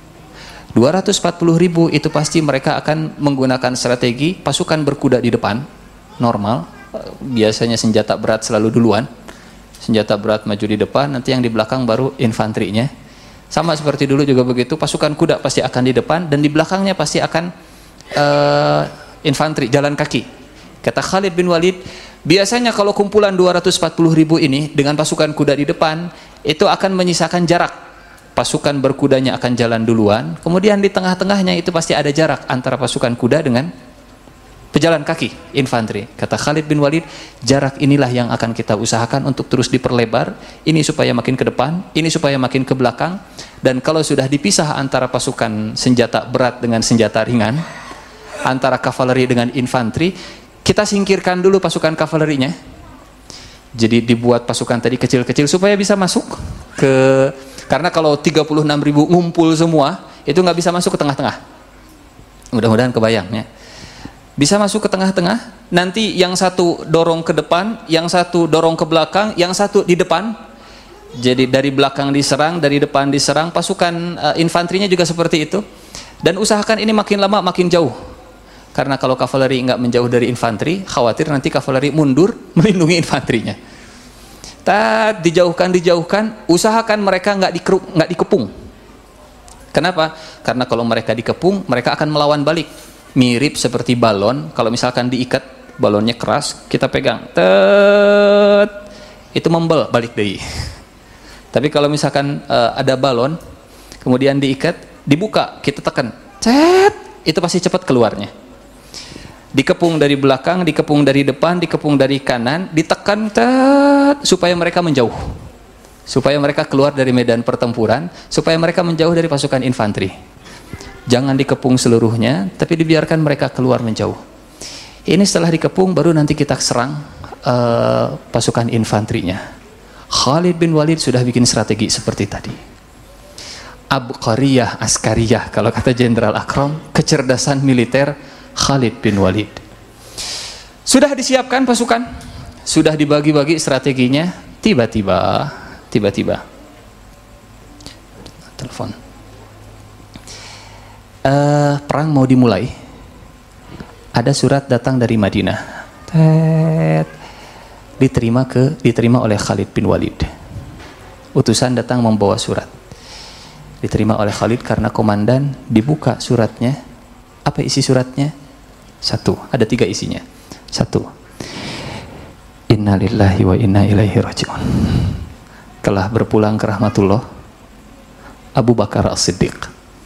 dua ratus empat puluh ribu itu pasti mereka akan menggunakan strategi pasukan berkuda di depan, normal. Biasanya senjata berat selalu duluan. Senjata berat maju di depan, nanti yang di belakang baru infanterinya. Sama seperti dulu juga begitu, pasukan kuda pasti akan di depan, dan di belakangnya pasti akan uh, infanteri, jalan kaki. Kata Khalid bin Walid, biasanya kalau kumpulan dua ratus empat puluh ribu ini dengan pasukan kuda di depan, itu akan menyisakan jarak. Pasukan berkudanya akan jalan duluan, kemudian di tengah-tengahnya itu pasti ada jarak antara pasukan kuda dengan pejalan kaki, infanteri. Kata Khalid bin Walid, jarak inilah yang akan kita usahakan untuk terus diperlebar. Ini supaya makin ke depan, ini supaya makin ke belakang. Dan kalau sudah dipisah antara pasukan senjata berat dengan senjata ringan, antara kavaleri dengan infanteri, kita singkirkan dulu pasukan kavalerinya. Jadi dibuat pasukan tadi kecil-kecil supaya bisa masuk ke, karena kalau tiga puluh enam ribu ngumpul semua itu nggak bisa masuk ke tengah-tengah. Mudah-mudahan kebayang ya. Bisa masuk ke tengah-tengah, nanti yang satu dorong ke depan, yang satu dorong ke belakang, yang satu di depan. Jadi dari belakang diserang, dari depan diserang. Pasukan uh, infanterinya juga seperti itu. Dan usahakan ini makin lama makin jauh. Karena kalau kavaleri nggak menjauh dari infanteri, khawatir nanti kavaleri mundur melindungi infanterinya. Tat dijauhkan dijauhkan, usahakan mereka nggak dikeruk, nggak dikepung. Kenapa? Karena kalau mereka dikepung, mereka akan melawan balik. Mirip seperti balon. Kalau misalkan diikat, balonnya keras, kita pegang, tet, itu membel balik deh. Tapi kalau misalkan uh, ada balon, kemudian diikat, dibuka, kita tekan, cet, itu pasti cepat keluarnya. Dikepung dari belakang, dikepung dari depan, dikepung dari kanan, ditekan, tet, supaya mereka menjauh, supaya mereka keluar dari medan pertempuran, supaya mereka menjauh dari pasukan infanteri. Jangan dikepung seluruhnya, tapi dibiarkan mereka keluar menjauh. Ini setelah dikepung, baru nanti kita serang uh, pasukan infanterinya. Khalid bin Walid sudah bikin strategi seperti tadi. Abqariyah, askariyah, kalau kata Jenderal Akram, kecerdasan militer Khalid bin Walid. Sudah disiapkan pasukan, sudah dibagi-bagi strateginya. Tiba-tiba, tiba-tiba, telepon. Uh, perang mau dimulai. Ada surat datang dari Madinah. Tet, diterima ke, diterima oleh Khalid bin Walid. Utusan datang membawa surat. Diterima oleh Khalid karena komandan. Dibuka suratnya. Apa isi suratnya? Satu, ada tiga isinya. Satu, Inna lillahi wa inna ilaihi raji'un. Telah berpulang ke rahmatullah Abu Bakar As-Siddiq.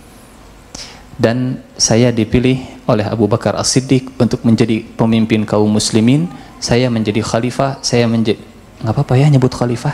Dan saya dipilih oleh Abu Bakar As-Siddiq untuk menjadi pemimpin kaum muslimin. Saya menjadi khalifah. Saya menjadi, nggak apa-apa ya nyebut khalifah.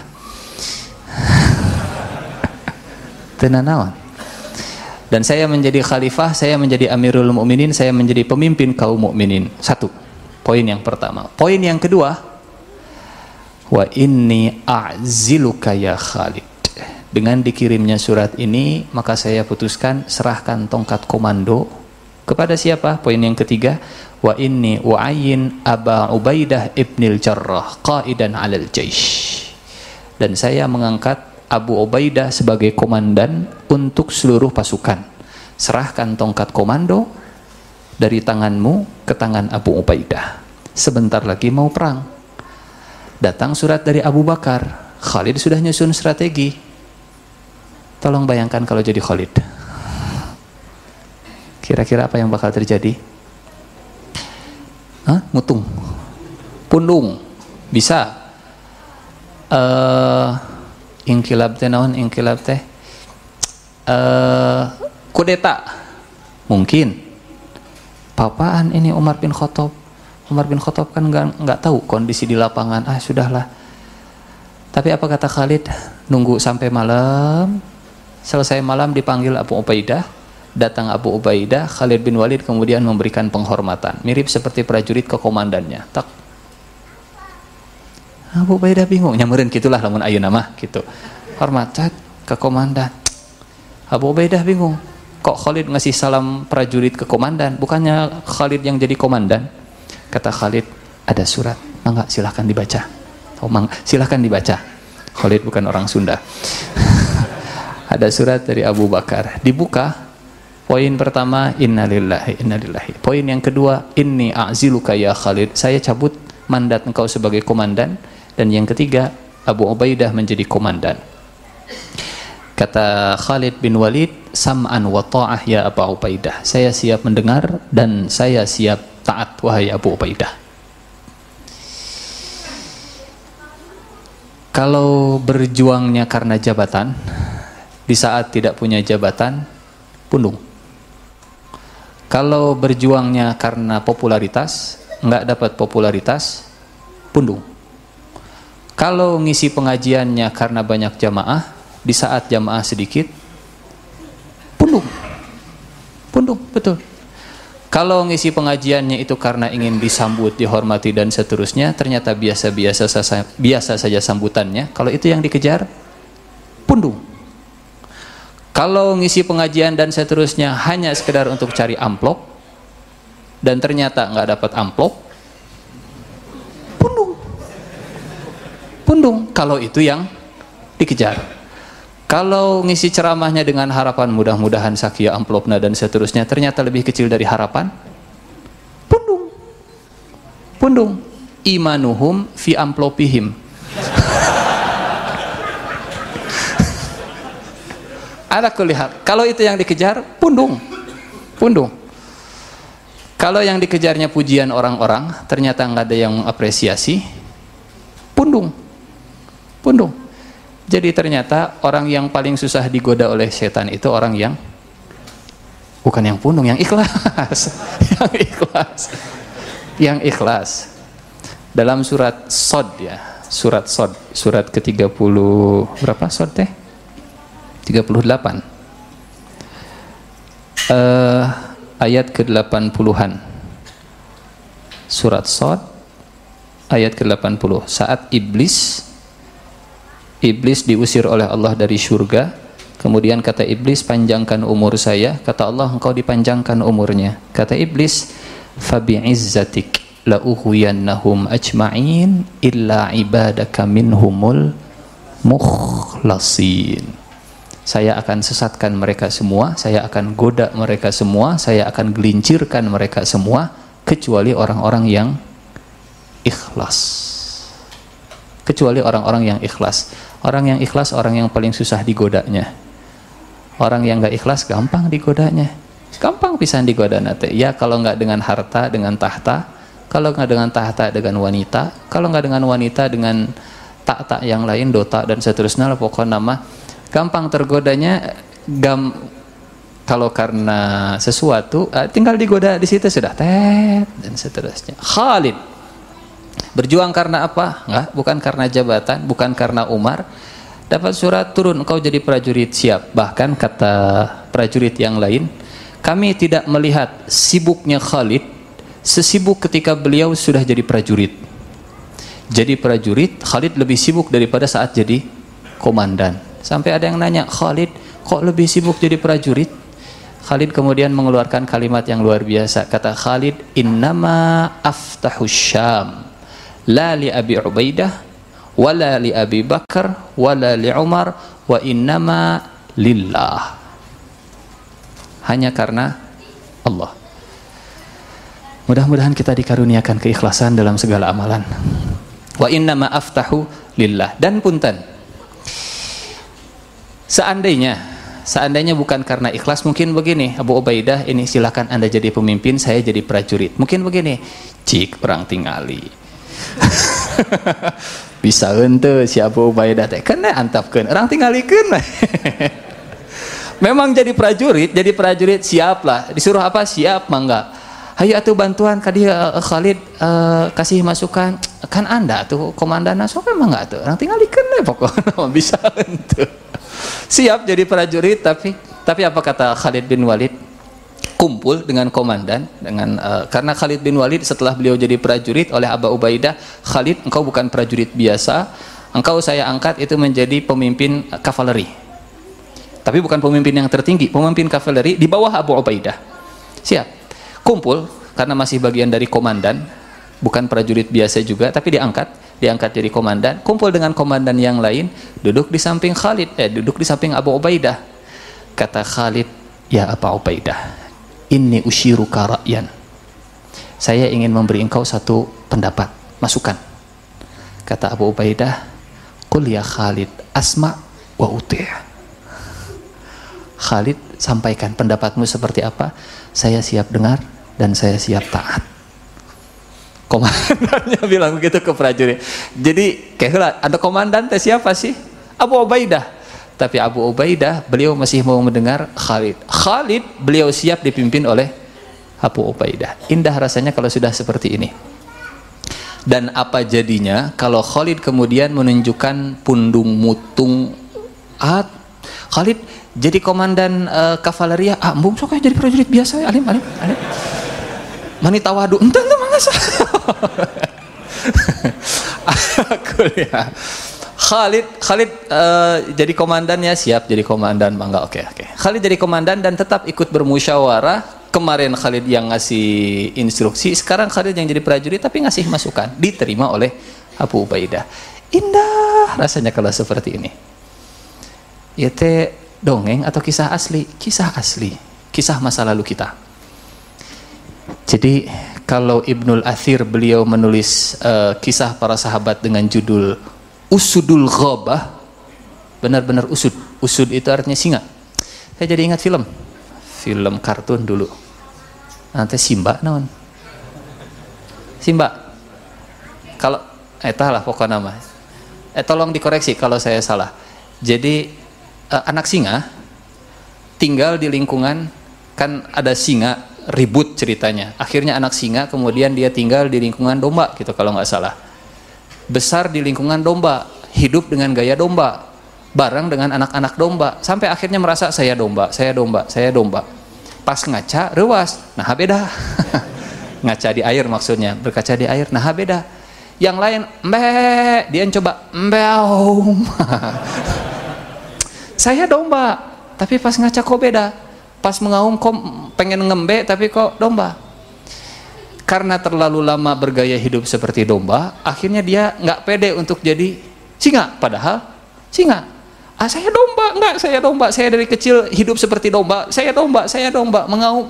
Tenanawan. Dan saya menjadi khalifah, saya menjadi amirul mukminin, saya menjadi pemimpin kaum mukminin. Satu, poin yang pertama. Poin yang kedua, wa inni a'ziluka ya Khalid. Dengan dikirimnya surat ini, maka saya putuskan serahkan tongkat komando kepada siapa? Poin yang ketiga, wa inni u'ayyin Aba Ubaidah ibnil Jarrah qaidan 'alal jaish. Dan saya mengangkat Abu Ubaidah sebagai komandan untuk seluruh pasukan. Serahkan tongkat komando dari tanganmu ke tangan Abu Ubaidah. Sebentar lagi mau perang. Datang surat dari Abu Bakar. Khalid sudah nyusun strategi. Tolong bayangkan kalau jadi Khalid. Kira-kira apa yang bakal terjadi? Hah? Mutung, pundung, bisa. Uh, Inkilab teh naon inkilab teh uh, kudeta mungkin. Papaan ini Umar bin Khattab. Umar bin Khattab kan nggak nggak tahu kondisi di lapangan. Ah sudahlah. Tapi apa kata Khalid? Nunggu sampai malam. Selesai malam dipanggil Abu Ubaidah. Datang Abu Ubaidah, Khalid bin Walid kemudian memberikan penghormatan. Mirip seperti prajurit ke komandannya. Tak. Abu Ubaidah bingung, nyamurin gitulah lamun ayeuna mah gitu. Hormat cat ke komandan. Abu Ubaidah bingung. Kok Khalid ngasih salam prajurit ke komandan? Bukannya Khalid yang jadi komandan? Kata Khalid, ada surat. Mangga silahkan dibaca. Oh, mangga silahkan dibaca. Khalid bukan orang Sunda. Ada surat dari Abu Bakar. Dibuka. Poin pertama, innalillahi innalillahi. Poin yang kedua, inni a'ziluka ya Khalid. Saya cabut mandat engkau sebagai komandan. Dan yang ketiga, Abu Ubaidah menjadi komandan. Kata Khalid bin Walid, sam'an wa ta'ah ya Abu Ubaidah. Saya siap mendengar dan saya siap taat wahai Abu Ubaidah. Kalau berjuangnya karena jabatan, di saat tidak punya jabatan, pundung. Kalau berjuangnya karena popularitas, nggak dapat popularitas, pundung. Kalau ngisi pengajiannya karena banyak jamaah, di saat jamaah sedikit, pundung. Pundung, betul. Kalau ngisi pengajiannya itu karena ingin disambut, dihormati dan seterusnya, ternyata biasa-biasa biasa saja sambutannya. Kalau itu yang dikejar, pundung. Kalau ngisi pengajian dan seterusnya hanya sekedar untuk cari amplop dan ternyata nggak dapat amplop, pundung. Pundung. Kalau itu yang dikejar. Kalau ngisi ceramahnya dengan harapan mudah-mudahan sakia amplopna dan seterusnya ternyata lebih kecil dari harapan, pundung. Pundung. Imanuhum fi amplopihim. Ada kulihat. Kalau itu yang dikejar, pundung. Pundung. Kalau yang dikejarnya pujian orang-orang, ternyata nggak ada yang mengapresiasi, pundung. Pundung. Jadi ternyata orang yang paling susah digoda oleh setan itu orang yang bukan yang pundung, yang ikhlas. Yang ikhlas. Yang ikhlas. Dalam surat Shad ya, surat Shad, surat ke tiga puluh berapa Shad teh? tiga puluh delapan. Uh, ayat ke delapan puluhan. Surat Shad ayat ke delapan puluh. Saat iblis Iblis diusir oleh Allah dari surga, kemudian kata iblis, panjangkan umur saya. Kata Allah, engkau dipanjangkan umurnya. Kata iblis, fabi'izzatik la'ughwiyannahum ajma'in illa ibadaka minhumul mukhlasin. Saya akan sesatkan mereka semua, saya akan goda mereka semua, saya akan gelincirkan mereka semua, kecuali orang-orang yang ikhlas. Kecuali orang-orang yang ikhlas. Orang yang ikhlas orang yang paling susah digodanya. Orang yang gak ikhlas gampang digodanya. Gampang pisan digoda nate. Ya kalau nggak dengan harta, dengan tahta. Kalau nggak dengan tahta, dengan wanita. Kalau nggak dengan wanita, dengan tak-tak yang lain, dota dan seterusnya. Pokoknya nama gampang tergodanya. Gam kalau karena sesuatu, tinggal digoda di situ sudah tet dan seterusnya. Khalid berjuang karena apa? Enggak, bukan karena jabatan, bukan karena Umar. Dapat surat turun, engkau jadi prajurit siap. Bahkan kata prajurit yang lain, kami tidak melihat sibuknya Khalid sesibuk ketika beliau sudah jadi prajurit. Jadi prajurit, Khalid lebih sibuk daripada saat jadi komandan. Sampai ada yang nanya, Khalid kok lebih sibuk jadi prajurit? Khalid kemudian mengeluarkan kalimat yang luar biasa. Kata Khalid, innama aftahus syam la li Abi Ubaidah wala li Abi Bakar wala li Umar wa innama lillah. Hanya karena Allah. Mudah-mudahan kita dikaruniakan keikhlasan dalam segala amalan. Wa innama aftahu lillah. Dan punten, seandainya seandainya bukan karena ikhlas, mungkin begini, Abu Ubaidah ini silakan Anda jadi pemimpin, saya jadi prajurit. Mungkin begini, cik orang tingali bisa ente si Abu Ubaidah teh kena antapkeun orang tingalikeun. Memang jadi prajurit, jadi prajurit siaplah. Disuruh apa? Siap mangga. Hayu atuh bantuan ka dia uh, Khalid uh, kasih masukan. Kan Anda tuh komandan sok emang enggak tuh. Orang tingalikeun we pokokna bisa ente. Siap jadi prajurit, tapi tapi apa kata Khalid bin Walid? Kumpul dengan komandan dengan uh, karena Khalid bin Walid setelah beliau jadi prajurit oleh Abu Ubaidah, Khalid engkau bukan prajurit biasa, engkau saya angkat itu menjadi pemimpin kavaleri. Tapi bukan pemimpin yang tertinggi, pemimpin kavaleri di bawah Abu Ubaidah. Siap. Kumpul karena masih bagian dari komandan, bukan prajurit biasa juga, tapi diangkat, diangkat jadi komandan. Kumpul dengan komandan yang lain, duduk di samping Khalid, eh duduk di samping Abu Ubaidah. Kata Khalid, ya Abu Ubaidah, inni usyiruka ra'yan. Saya ingin memberi engkau satu pendapat, masukan. Kata Abu Ubaidah, qul ya Khalid asma' wa uti'. Khalid, sampaikan pendapatmu seperti apa, saya siap dengar dan saya siap taat. Komandannya bilang begitu ke prajurit. Jadi kayak ada komandan teh siapa sih? Abu Ubaidah. Tapi Abu Ubaidah beliau masih mau mendengar Khalid. Khalid beliau siap dipimpin oleh Abu Ubaidah. Indah rasanya kalau sudah seperti ini. Dan apa jadinya kalau Khalid kemudian menunjukkan pundung mutung, ah Khalid jadi komandan uh, kavaleria, ah mbung sok jadi prajurit biasa, alim alim alim. Manita wadu, entah entah mangga saya. Kuliah. Khalid, Khalid uh, jadi komandannya, siap jadi komandan, bangga, oke okay, oke. Okay. Khalid jadi komandan dan tetap ikut bermusyawarah. Kemarin Khalid yang ngasih instruksi, sekarang Khalid yang jadi prajurit tapi ngasih masukan, diterima oleh Abu Ubaidah. Indah rasanya kalau seperti ini. Ya teh dongeng atau kisah asli? Kisah asli, kisah masa lalu kita. Jadi kalau Ibnul Athir beliau menulis uh, kisah para sahabat dengan judul Usudul Ghabah, benar-benar usud. Usud itu artinya singa. Saya jadi ingat film, film kartun dulu. Nanti Simba, naon? Simba. Kalau, eh lah pokoknya nama. Eh tolong dikoreksi kalau saya salah. Jadi uh, anak singa tinggal di lingkungan, kan ada singa ribut ceritanya. Akhirnya anak singa kemudian dia tinggal di lingkungan domba gitu kalau nggak salah. Besar di lingkungan domba, hidup dengan gaya domba, bareng dengan anak-anak domba, sampai akhirnya merasa saya domba, saya domba, saya domba. Pas ngaca, rewas, nah beda. Ngaca di air maksudnya, berkaca di air, nah beda. Yang lain, mbe, dia coba mbeau. Saya domba, tapi pas ngaca kok beda. Pas mengaum kok pengen ngembe, tapi kok domba. Karena terlalu lama bergaya hidup seperti domba, akhirnya dia nggak pede untuk jadi singa, padahal singa. Ah saya domba, enggak, saya domba, saya dari kecil hidup seperti domba, saya domba, saya domba, mengaum,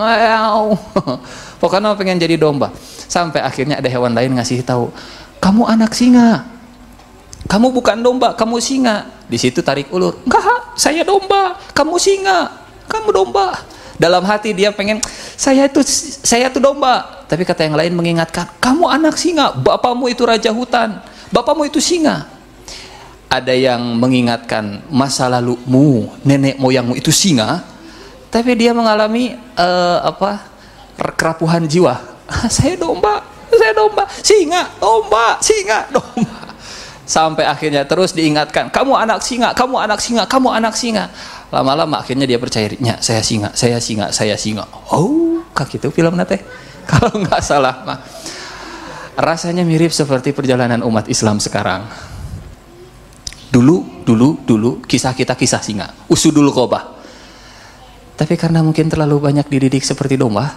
pokoknya pengen jadi domba. Sampai akhirnya ada hewan lain ngasih tahu, kamu anak singa, kamu bukan domba, kamu singa. Di situ tarik ulur, enggak, saya domba, kamu singa, kamu domba. Dalam hati dia pengen, saya itu saya itu domba, tapi kata yang lain mengingatkan, kamu anak singa, bapamu itu raja hutan, bapamu itu singa. Ada yang mengingatkan masa lalumu, nenek moyangmu itu singa, tapi dia mengalami uh, apa kerapuhan jiwa. Saya domba, saya domba, singa, domba, singa, domba. Sampai akhirnya terus diingatkan, kamu anak singa, kamu anak singa, kamu anak singa. Lama-lama akhirnya dia percaya, nya saya singa, saya singa, saya singa. Oh, kak itu film nate. Kalau nggak salah mah. Rasanya mirip seperti perjalanan umat Islam sekarang. Dulu, dulu, dulu kisah kita kisah singa, usudul ghabah. Tapi karena mungkin terlalu banyak dididik seperti domba,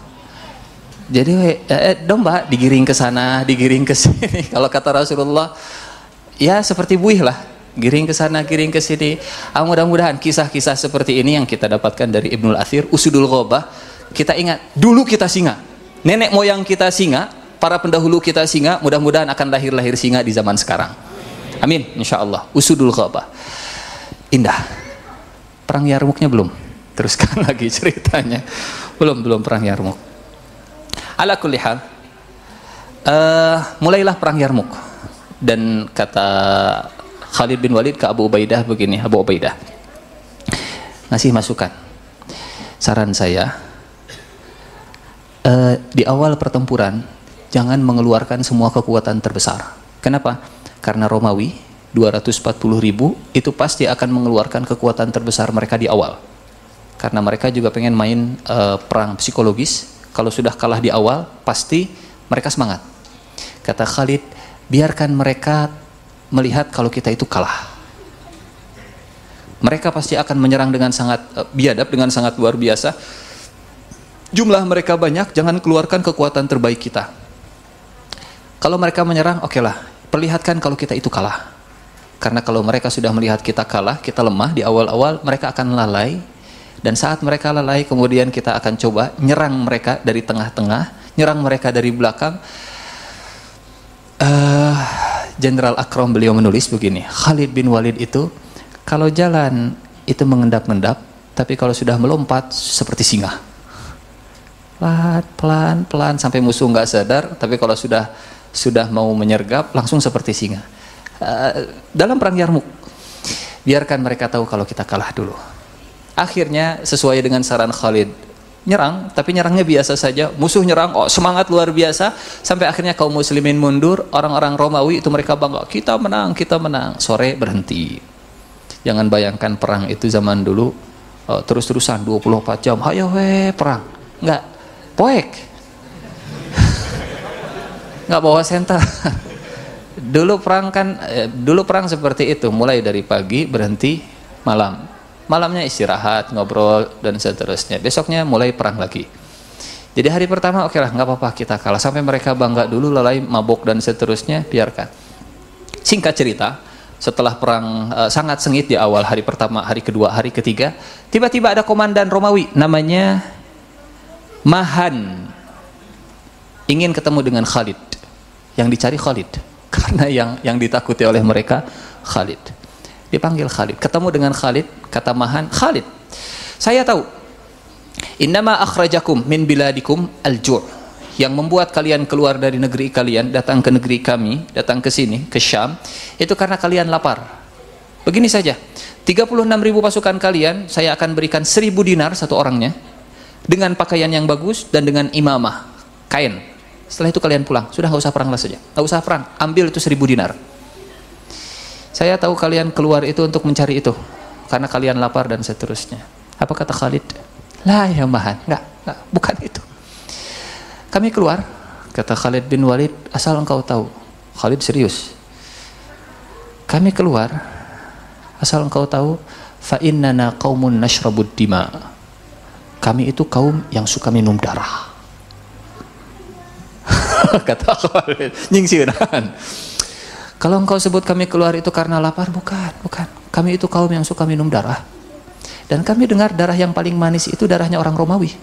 jadi eh, domba digiring ke sana, digiring ke sini. Kalau kata Rasulullah, ya seperti buih lah, giring ke sana, giring ke sini. Ah, mudah-mudahan kisah-kisah seperti ini yang kita dapatkan dari Ibnul Athir, Usudul Ghabah, kita ingat, dulu kita singa, nenek moyang kita singa, para pendahulu kita singa, mudah-mudahan akan lahir-lahir singa di zaman sekarang. Amin, insya Allah. Usudul Ghabah. Indah. Perang Yarmuknya belum? Teruskan lagi ceritanya. Belum, belum perang Yarmuk. Ala kulli hal, uh, mulailah perang Yarmuk. Dan kata Khalid bin Walid ke Abu Ubaidah begini, Abu Ubaidah ngasih masukan, saran saya uh, di awal pertempuran jangan mengeluarkan semua kekuatan terbesar. Kenapa? Karena Romawi dua ratus empat puluh ribu itu pasti akan mengeluarkan kekuatan terbesar mereka di awal, karena mereka juga pengen main uh, perang psikologis. Kalau sudah kalah di awal pasti mereka semangat. Kata Khalid, biarkan mereka melihat kalau kita itu kalah. Mereka pasti akan menyerang dengan sangat uh, biadab, dengan sangat luar biasa. Jumlah mereka banyak, jangan keluarkan kekuatan terbaik kita. Kalau mereka menyerang, oke lah, perlihatkan kalau kita itu kalah. Karena kalau mereka sudah melihat kita kalah, kita lemah di awal-awal, mereka akan lalai. Dan saat mereka lalai, kemudian kita akan coba nyerang mereka dari tengah-tengah, nyerang mereka dari belakang. Jenderal uh, Akram beliau menulis begini, Khalid bin Walid itu kalau jalan itu mengendap-endap, tapi kalau sudah melompat seperti singa, pelan pelan pelan sampai musuh nggak sadar, tapi kalau sudah sudah mau menyergap langsung seperti singa. Uh, dalam perang Yarmuk, biarkan mereka tahu kalau kita kalah dulu. Akhirnya sesuai dengan saran Khalid, nyerang, tapi nyerangnya biasa saja. Musuh nyerang, oh semangat luar biasa, sampai akhirnya kaum muslimin mundur. Orang-orang Romawi itu mereka bangga, kita menang, kita menang. Sore berhenti. Jangan bayangkan perang itu zaman dulu uh, terus-terusan dua puluh empat jam, hayo we perang. Enggak, poek. nggak bawa senter. Dulu perang kan, eh, dulu perang seperti itu, mulai dari pagi berhenti malam, malamnya istirahat, ngobrol dan seterusnya. Besoknya mulai perang lagi. Jadi hari pertama oke lah, nggak apa-apa kita kalah, sampai mereka bangga dulu, lalai, mabok dan seterusnya, biarkan. Singkat cerita, setelah perang uh, sangat sengit di awal, hari pertama, hari kedua, hari ketiga, tiba-tiba ada komandan Romawi namanya Mahan, ingin ketemu dengan Khalid. Yang dicari Khalid, karena yang yang ditakuti oleh mereka Khalid. Dipanggil Khalid, ketemu dengan Khalid, kata Mahan, Khalid, saya tahu, innama akhrajakum min biladikum al-ju', yang membuat kalian keluar dari negeri kalian, datang ke negeri kami, datang ke sini, ke Syam, itu karena kalian lapar. Begini saja, tiga puluh enam ribu pasukan kalian, saya akan berikan seribu dinar satu orangnya, dengan pakaian yang bagus dan dengan imamah, kain. Setelah itu kalian pulang, sudah nggak usah perang lah saja, nggak usah perang, ambil itu seribu dinar. Saya tahu kalian keluar itu untuk mencari itu, karena kalian lapar dan seterusnya. Apa kata Khalid? Lah ya Mahan, nggak, nggak, bukan itu. Kami keluar, kata Khalid bin Walid, asal engkau tahu, Khalid serius. Kami keluar, asal engkau tahu, fa innana qaumun nashrabud dima. Kami itu kaum yang suka minum darah. Kata Khalid, nyingsiran. Kalau engkau sebut kami keluar itu karena lapar, bukan, bukan. Kami itu kaum yang suka minum darah. Dan kami dengar darah yang paling manis itu darahnya orang Romawi.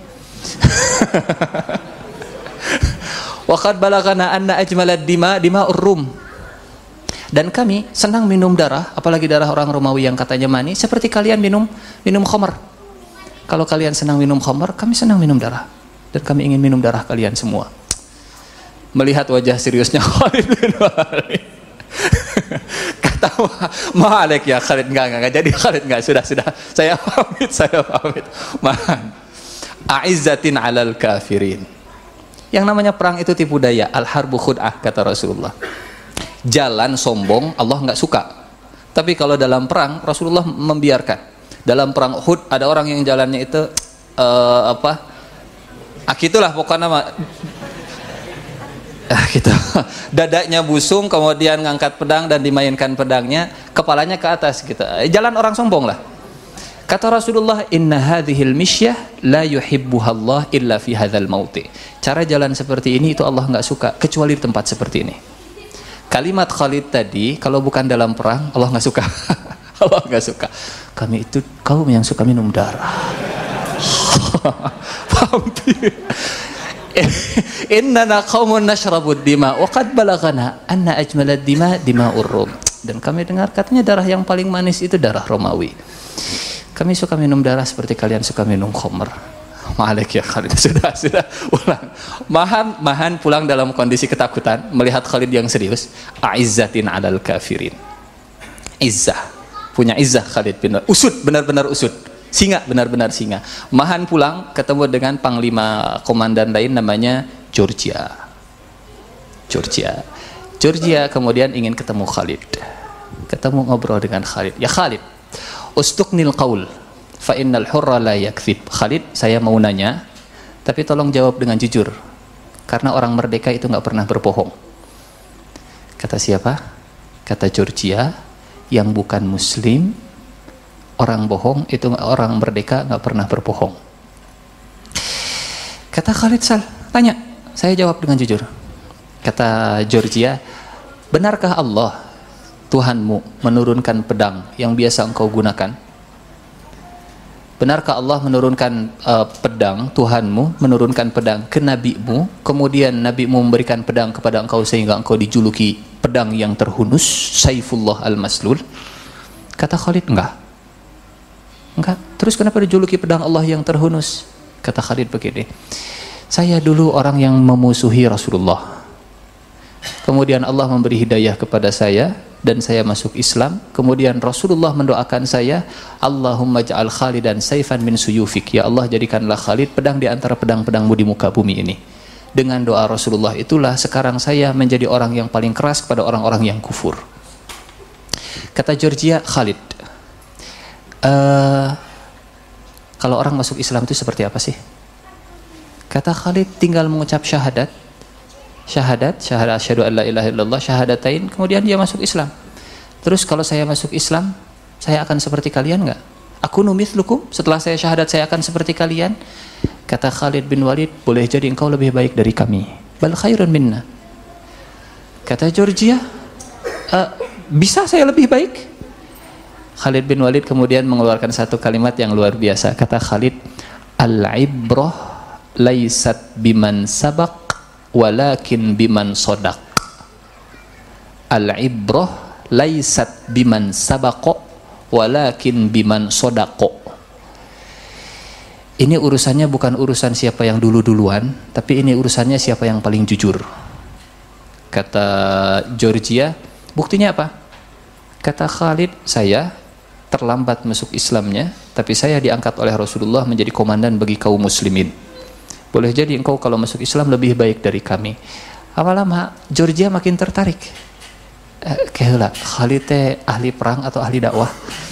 Waqad balagana anna ajmalad dima dima'ur rum. Dan kami senang minum darah, apalagi darah orang Romawi yang katanya manis, seperti kalian minum minum khamar. Kalau kalian senang minum khamar, kami senang minum darah. Dan kami ingin minum darah kalian semua. Melihat wajah seriusnya Khalid bin Walid, kata Malik, ya Khalid, enggak, enggak, enggak jadi Khalid, enggak, sudah, sudah, saya pamit, saya pamit. Man, a'izzatin alal kafirin. Yang namanya perang itu tipu daya, al-harbu khud'ah, kata Rasulullah. Jalan sombong Allah enggak suka. Tapi kalau dalam perang Rasulullah membiarkan. Dalam perang Uhud ada orang yang jalannya itu uh, apa? Ah, gitulah pokoknya nama. Ah, gitu. Dadanya busung, kemudian ngangkat pedang dan dimainkan pedangnya, kepalanya ke atas gitu. Jalan orang sombong lah. Kata Rasulullah, inna hadhil misyah la yuhibbuha Allah illa fi hadzal mauti. Cara jalan seperti ini itu Allah enggak suka kecuali di tempat seperti ini. Kalimat Khalid tadi, kalau bukan dalam perang Allah enggak suka. Allah enggak suka. Kami itu kaum yang suka minum darah. Vampir. Innana qaumun nashrabud dima wa qad balagana anna ajmalad dima dima'ur rum. Dan kami dengar katanya darah yang paling manis itu darah Romawi. Kami suka minum darah seperti kalian suka minum khamr. Malik ya Khalid, sudah, sudah, ulang. Mahan, Mahan pulang dalam kondisi ketakutan melihat Khalid yang serius. A'izzatin 'alal kafirin. Izzah, punya izzah Khalid bin Walid. Usud, benar-benar usud. Singa, benar-benar singa. Mahan pulang ketemu dengan panglima komandan lain namanya Georgia. Georgia. Georgia kemudian ingin ketemu Khalid. Ketemu ngobrol dengan Khalid. Ya Khalid, ustuqnil qaul fa innal hurra la yakdzib. Khalid, saya mau nanya, tapi tolong jawab dengan jujur. Karena orang merdeka itu nggak pernah berbohong. Kata siapa? Kata Georgia, yang bukan muslim, orang bohong itu, orang merdeka nggak pernah berbohong. Kata Khalid, Sal, tanya, saya jawab dengan jujur. Kata Georgia, benarkah Allah Tuhanmu menurunkan pedang yang biasa engkau gunakan? Benarkah Allah menurunkan uh, pedang, Tuhanmu menurunkan pedang ke nabimu, kemudian nabimu memberikan pedang kepada engkau sehingga engkau dijuluki pedang yang terhunus, Saifullah al-Maslul? Kata Khalid, enggak. Enggak. Terus kenapa dijuluki pedang Allah yang terhunus? Kata Khalid begini, saya dulu orang yang memusuhi Rasulullah. Kemudian Allah memberi hidayah kepada saya dan saya masuk Islam. Kemudian Rasulullah mendoakan saya, Allahumma ja'al Khalidan saifan min suyufik. Ya Allah, jadikanlah Khalid pedang di antara pedang-pedangmu di muka bumi ini. Dengan doa Rasulullah itulah sekarang saya menjadi orang yang paling keras kepada orang-orang yang kufur. Kata Georgia, Khalid, uh, kalau orang masuk Islam itu seperti apa sih? Kata Khalid, tinggal mengucap syahadat, syahadat, syahadat asyhadu an la ilaha illallah, syahadatain, kemudian dia masuk Islam. Terus kalau saya masuk Islam, saya akan seperti kalian enggak? Aku numithlukum, setelah saya syahadat saya akan seperti kalian? Kata Khalid bin Walid, boleh jadi engkau lebih baik dari kami. Bal khairun minna. Kata Georgia, e, bisa saya lebih baik? Khalid bin Walid kemudian mengeluarkan satu kalimat yang luar biasa. Kata Khalid, al-ibrah laysat biman sabaq walakin biman sodaq. Al-ibrah laysat biman sabaq walakin biman sodaq. Ini urusannya bukan urusan siapa yang dulu-duluan, tapi ini urusannya siapa yang paling jujur. Kata Georgia, buktinya apa? Kata Khalid, saya terlambat masuk Islamnya, tapi saya diangkat oleh Rasulullah menjadi komandan bagi kaum muslimin. Boleh jadi engkau kalau masuk Islam lebih baik dari kami. Lama-lama Georgia makin tertarik. Eh, Kayaknya Khalid teh ahli perang atau ahli dakwah?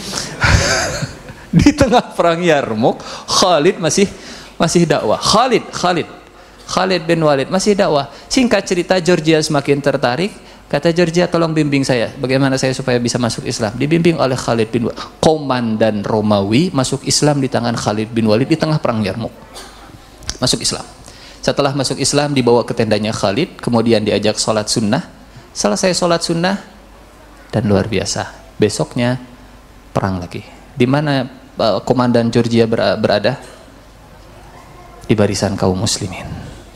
Di tengah perang Yarmuk, Khalid masih masih dakwah. Khalid, Khalid, Khalid bin Walid masih dakwah. Singkat cerita, Georgia semakin tertarik. Kata Georgia, tolong bimbing saya, bagaimana saya supaya bisa masuk Islam. Dibimbing oleh Khalid bin Walid, komandan Romawi, masuk Islam di tangan Khalid bin Walid di tengah perang Yarmuk. Masuk Islam. Setelah masuk Islam, dibawa ke tendanya Khalid, kemudian diajak sholat sunnah. Selesai sholat sunnah, dan luar biasa, besoknya perang lagi. Di mana uh, komandan Georgia ber berada? Di barisan kaum muslimin.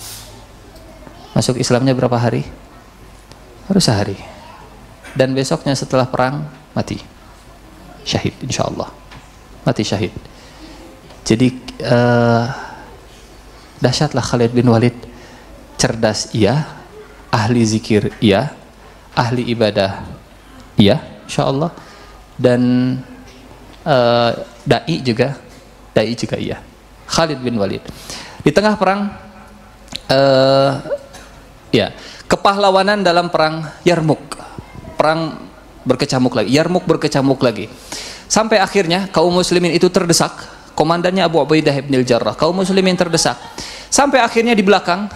Masuk Islamnya berapa hari? Baru sehari. Dan besoknya setelah perang mati syahid, insya Allah mati syahid. Jadi uh, dahsyatlah Khalid bin Walid. Cerdas iya, ahli zikir iya, ahli ibadah iya, insya Allah. Dan uh, dai juga dai juga iya. Khalid bin Walid di tengah perang uh, ya kepahlawanan dalam perang Yarmuk, perang berkecamuk lagi, Yarmuk berkecamuk lagi, sampai akhirnya kaum muslimin itu terdesak. Komandannya Abu Ubaidah bin Al-Jarrah, kaum muslimin terdesak, sampai akhirnya di belakang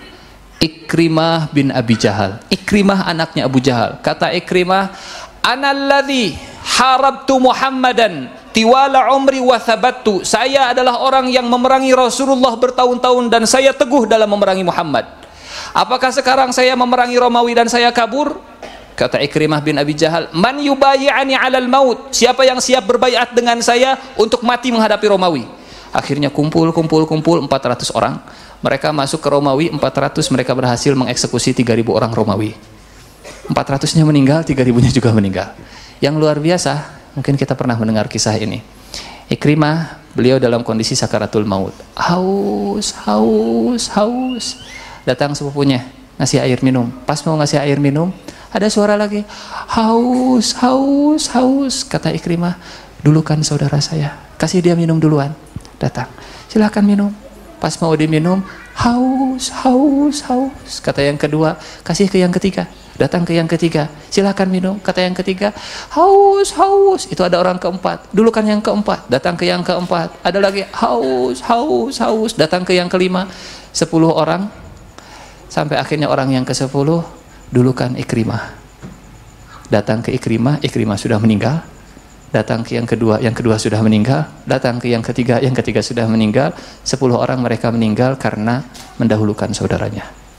Ikrimah bin Abi Jahal. Ikrimah anaknya Abu Jahal. Kata Ikrimah, analladzi harabtu Muhammadan tiwala umri wa thabattu. Saya adalah orang yang memerangi Rasulullah bertahun-tahun dan saya teguh dalam memerangi Muhammad. Apakah sekarang saya memerangi Romawi dan saya kabur? Kata Ikrimah bin Abi Jahal, man yubayi'ani 'alal maut? Siapa yang siap berbaiat dengan saya untuk mati menghadapi Romawi? Akhirnya kumpul kumpul kumpul empat ratus orang. Mereka masuk ke Romawi, empat ratus mereka berhasil mengeksekusi tiga ribu orang Romawi. empat ratus-nya meninggal, tiga ribunya juga meninggal. Yang luar biasa, mungkin kita pernah mendengar kisah ini. Ikrimah, beliau dalam kondisi sakaratul maut. Haus, haus, haus. Datang sepupunya, ngasih air minum. Pas mau ngasih air minum, ada suara lagi, haus, haus, haus. Kata Ikrimah, dulu kan saudara saya, kasih dia minum duluan. Datang, silakan minum. Pas mau diminum, haus, haus, haus. Kata yang kedua, kasih ke yang ketiga. Datang ke yang ketiga, silakan minum. Kata yang ketiga, haus, haus. Itu ada orang keempat. Dulu kan yang keempat. Datang ke yang keempat. Ada lagi, haus, haus, haus. Datang ke yang kelima. Sepuluh orang. Sampai akhirnya orang yang ke sepuluh, dulu kan Ikrimah. Datang ke Ikrimah, Ikrimah sudah meninggal. Datang ke yang kedua, yang kedua sudah meninggal. Datang ke yang ketiga, yang ketiga sudah meninggal. Sepuluh orang mereka meninggal karena mendahulukan saudaranya.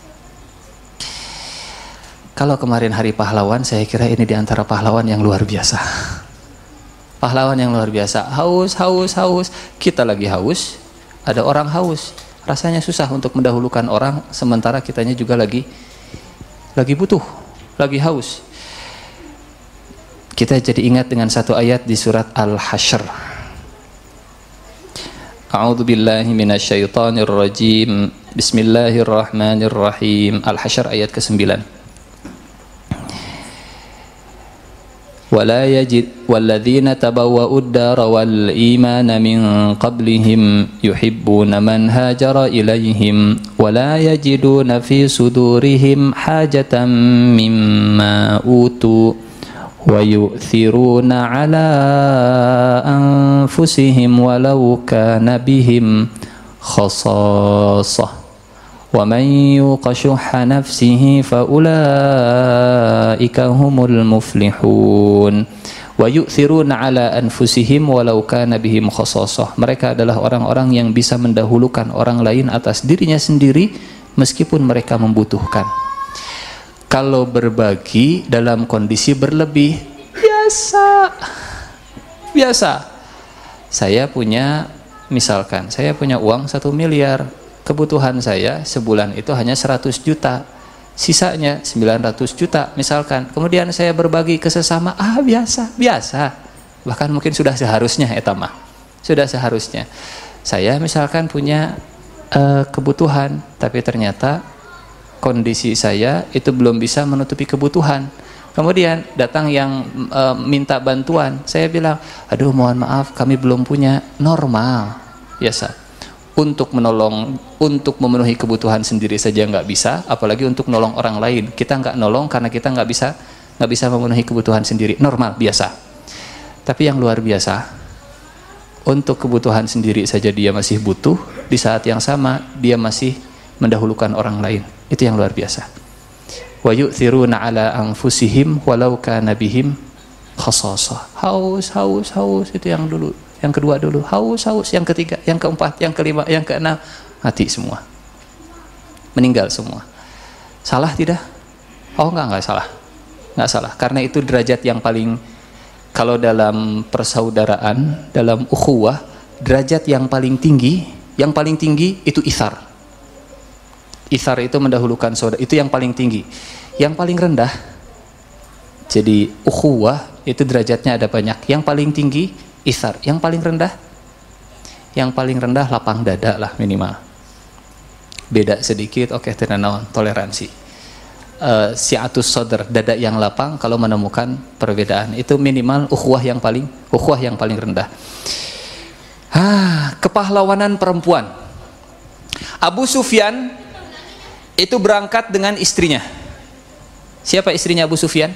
Kalau kemarin hari pahlawan, saya kira ini diantara pahlawan yang luar biasa. Pahlawan yang luar biasa. Haus, haus, haus. Kita lagi haus, ada orang haus. Rasanya susah untuk mendahulukan orang, sementara kitanya juga lagi lagi butuh, lagi haus. Kita jadi ingat dengan satu ayat di surat Al-Hasyr. A'udzu billahi minasyaitonir rajim. Bismillahirrahmanirrahim. Al-Hasyr ayat kesembilan. ولا يجد والذين تبوأوا الدار والإيمان من قبلهم يحبون من هاجر إليهم ولا يجدون في صدورهم حاجة مما أوتوا ويؤثرون على أنفسهم ولو كان بهم خصاصة وَمَنْ يُوقَ شُحَّ نَفْسِهِ فَأُولَئِكَ هُمُ الْمُفْلِحُونَ وَيُؤْثِرُونَ عَلَى أَنفُسِهِمْ وَلَوْ كَانَ بِهِمْ خَصَاصَةٌ. Mereka adalah orang-orang yang bisa mendahulukan orang lain atas dirinya sendiri meskipun mereka membutuhkan. Kalau berbagi dalam kondisi berlebih, biasa biasa saya punya, misalkan saya punya uang satu miliar, kebutuhan saya sebulan itu hanya seratus juta, sisanya sembilan ratus juta misalkan, kemudian saya berbagi ke sesama, ah biasa biasa bahkan mungkin sudah seharusnya etamah sudah seharusnya. Saya misalkan punya uh, kebutuhan, tapi ternyata kondisi saya itu belum bisa menutupi kebutuhan, kemudian datang yang uh, minta bantuan, saya bilang, aduh mohon maaf kami belum punya. Normal, biasa. Untuk menolong, untuk memenuhi kebutuhan sendiri saja nggak bisa, apalagi untuk nolong orang lain. Kita nggak nolong karena kita nggak bisa nggak bisa memenuhi kebutuhan sendiri. Normal, biasa. Tapi yang luar biasa, untuk kebutuhan sendiri saja dia masih butuh, di saat yang sama dia masih mendahulukan orang lain. Itu yang luar biasa. Wa yu'thiruna ala anfusihim walau kana bihim khasasah. Haus, haus, haus, itu yang dulu. Yang kedua dulu, haus, haus. Yang ketiga, yang keempat, yang kelima, yang keenam, mati semua. Meninggal semua. Salah tidak? Oh enggak, enggak salah. Enggak salah. Karena itu derajat yang paling, kalau dalam persaudaraan, dalam ukhuwah, derajat yang paling tinggi, yang paling tinggi itu ithar. Ithar itu mendahulukan saudara, itu yang paling tinggi. Yang paling rendah, jadi ukhuwah, itu derajatnya ada banyak. Yang paling tinggi ithar, yang paling rendah, yang paling rendah lapang dada lah minimal. Beda sedikit, oke, okay, tidak toleransi. Uh, si'atus sodr, dada yang lapang kalau menemukan perbedaan, itu minimal ukhuwah yang paling, ukhuwah yang paling rendah. Ah, kepahlawanan perempuan. Abu Sufyan itu berangkat dengan istrinya. Siapa istrinya Abu Sufyan?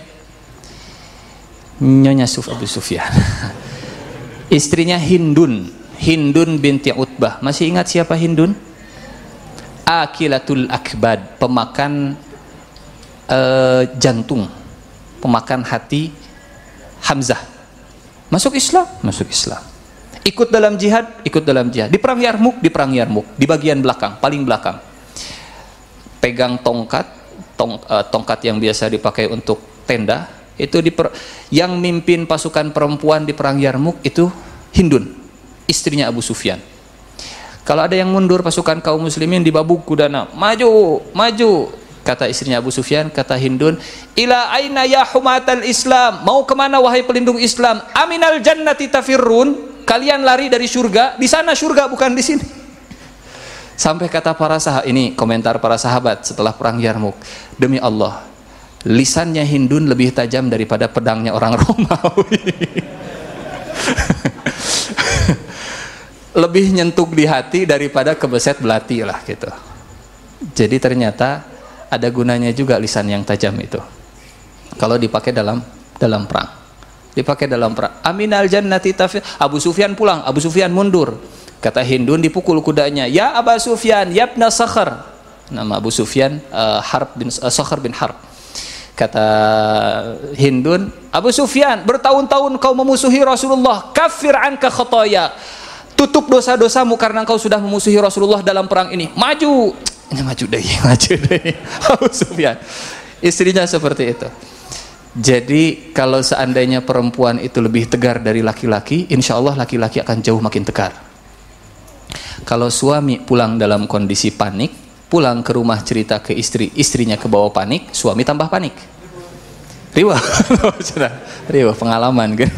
Nyonya Suf Abu Sufyan. Istrinya Hindun, Hindun binti Utbah. Masih ingat siapa Hindun? Akilatul akbad, pemakan uh, jantung, pemakan hati Hamzah. Masuk Islam, masuk Islam. Ikut dalam jihad, ikut dalam jihad. Di perang Yarmuk, di perang Yarmuk, di bagian belakang, paling belakang. Pegang tongkat, tong, uh, tongkat yang biasa dipakai untuk tenda. Itu di per, yang mimpin pasukan perempuan di perang Yarmuk itu Hindun, istrinya Abu Sufyan. Kalau ada yang mundur pasukan kaum muslimin dibabuk kudana, maju, maju. Kata istrinya Abu Sufyan, kata Hindun, ila aina ya humatal Islam, mau kemana wahai pelindung Islam? Aminal jannati tafirrun, kalian lari dari surga, di sana surga bukan di sini. Sampai kata para sahabat, ini komentar para sahabat setelah perang Yarmuk, demi Allah, lisannya Hindun lebih tajam daripada pedangnya orang Romawi. Lebih nyentuk di hati daripada kebeset belati lah gitu. Jadi ternyata ada gunanya juga lisan yang tajam itu. Kalau dipakai dalam dalam perang. Dipakai dalam perang. Aminal jannati tafir. Abu Sufyan pulang, Abu Sufyan mundur. Kata Hindun dipukul kudanya, ya Abu Sufyan, yabna Sakhar. Nama Abu Sufyan uh, Harb bin uh, Sakhar bin Harb. Kata Hindun, Abu Sufyan, bertahun-tahun kau memusuhi Rasulullah, kafir anka khotoya, tutup dosa-dosamu karena kau sudah memusuhi Rasulullah dalam perang ini. Maju, ini maju deh, maju deh. Abu Sufyan, istrinya seperti itu. Jadi kalau seandainya perempuan itu lebih tegar dari laki-laki, insya Allah laki-laki akan jauh makin tegar. Kalau suami pulang dalam kondisi panik, pulang ke rumah cerita ke istri, istrinya ke bawah panik, suami tambah panik. Riwah, riwah pengalaman kan.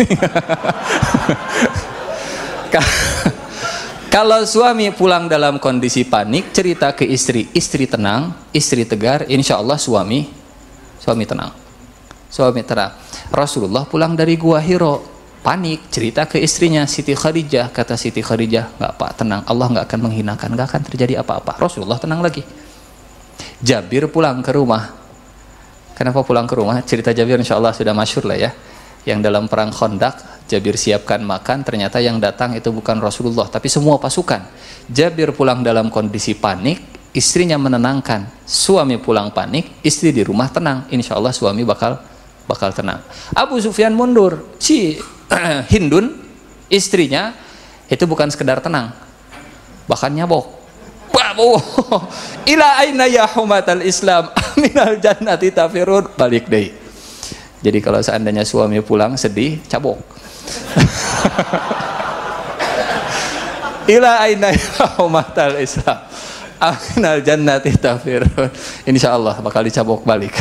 Kalau suami pulang dalam kondisi panik, cerita ke istri, istri tenang, istri tegar, insya Allah suami, suami tenang, suami tenang. Rasulullah pulang dari Gua Hiro, panik, cerita ke istrinya Siti Khadijah, kata Siti Khadijah, nggak apa, tenang, Allah nggak akan menghinakan, nggak akan terjadi apa-apa. Rasulullah tenang lagi. Jabir pulang ke rumah. Kenapa pulang ke rumah? Cerita Jabir insya Allah sudah masyhur lah ya. Yang dalam perang Khandaq, Jabir siapkan makan, ternyata yang datang itu bukan Rasulullah, tapi semua pasukan. Jabir pulang dalam kondisi panik, istrinya menenangkan, suami pulang panik, istri di rumah tenang, insya Allah suami bakal bakal tenang. Abu Sufyan mundur, si Hindun istrinya itu bukan sekedar tenang, bahkan nyabok. Babu, ila aina ya humatal Islam, minal jannati tafirun, balik deh. Jadi kalau seandainya suami pulang sedih, cabok. Ila aina ya humatal Islam, minal jannati tafirun, insya Allah bakal dicabok balik.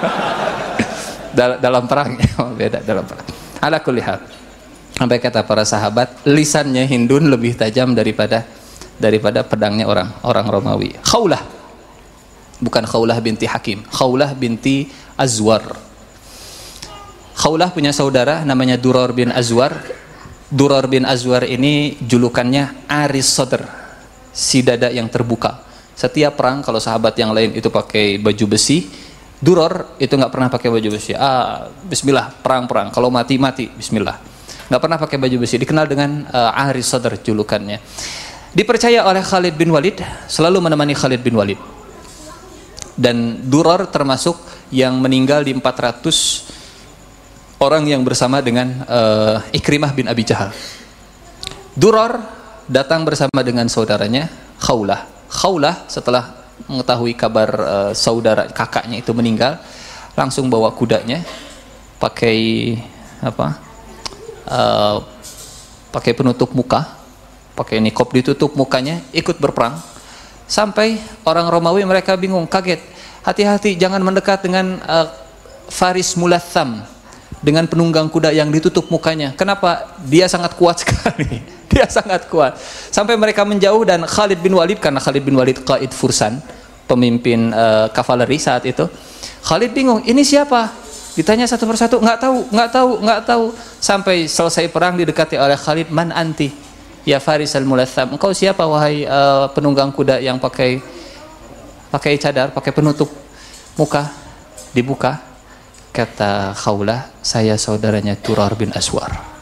Dalam perangnya beda, dalam perang. Ala kulli hal, sampai kata para sahabat, lisannya Hindun lebih tajam daripada daripada pedangnya orang orang Romawi. Khawlah, bukan Khawlah binti Hakim, Khawlah binti Azwar. Khawlah punya saudara namanya Durar bin Azwar. Durar bin Azwar ini julukannya Aris Sadr, si dada yang terbuka. Setiap perang kalau sahabat yang lain itu pakai baju besi, Durar itu nggak pernah pakai baju besi. Ah, Bismillah, perang-perang. Kalau mati-mati, Bismillah. Nggak pernah pakai baju besi. Dikenal dengan uh, Aris Sadr julukannya. Dipercaya oleh Khalid bin Walid, selalu menemani Khalid bin Walid. Dan Durar termasuk yang meninggal di empat ratus orang yang bersama dengan uh, Ikrimah bin Abi Jahal. Durar datang bersama dengan saudaranya Khawlah. Khawlah setelah mengetahui kabar uh, saudara kakaknya itu meninggal, langsung bawa kudanya, pakai apa? Uh, pakai penutup muka, pakai niqab ditutup mukanya, ikut berperang. Sampai orang Romawi mereka bingung, kaget. Hati-hati, jangan mendekat dengan uh, Faris Mulatham, dengan penunggang kuda yang ditutup mukanya. Kenapa? Dia sangat kuat sekali. Dia sangat kuat. Sampai mereka menjauh dan Khalid bin Walid, karena Khalid bin Walid qaid fursan, pemimpin uh, kavaleri saat itu. Khalid bingung, ini siapa? Ditanya satu persatu, nggak tahu, nggak tahu, nggak tahu. Sampai selesai perang didekati oleh Khalid, man anti? Ya Faris al-Mulatham. Engkau siapa wahai uh, penunggang kuda yang pakai pakai cadar, pakai penutup muka? Dibuka. Kata Khawlah, saya saudaranya Durar bin Azwar.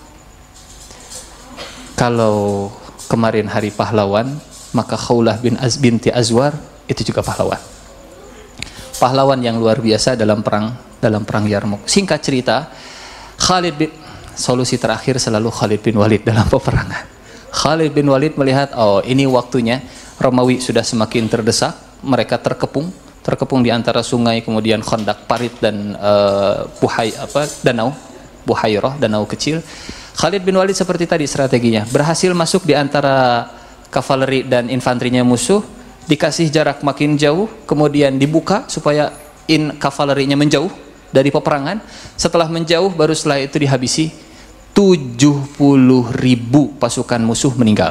Kalau kemarin hari pahlawan, maka Khawlah bin Az binti Azwar itu juga pahlawan. Pahlawan yang luar biasa dalam perang dalam perang Yarmuk. Singkat cerita, Khalid bin, solusi terakhir selalu Khalid bin Walid dalam peperangan. Khalid bin Walid melihat, oh ini waktunya, Romawi sudah semakin terdesak, mereka terkepung, terkepung di antara sungai, kemudian Khandak, Parit dan uh, Buhay apa danau, Buhairah, danau kecil. Khalid bin Walid seperti tadi strateginya, berhasil masuk di antara kavaleri dan infanterinya musuh, dikasih jarak makin jauh, kemudian dibuka supaya in kavalerinya menjauh dari peperangan. Setelah menjauh, baru setelah itu dihabisi. Tujuh puluh ribu pasukan musuh meninggal.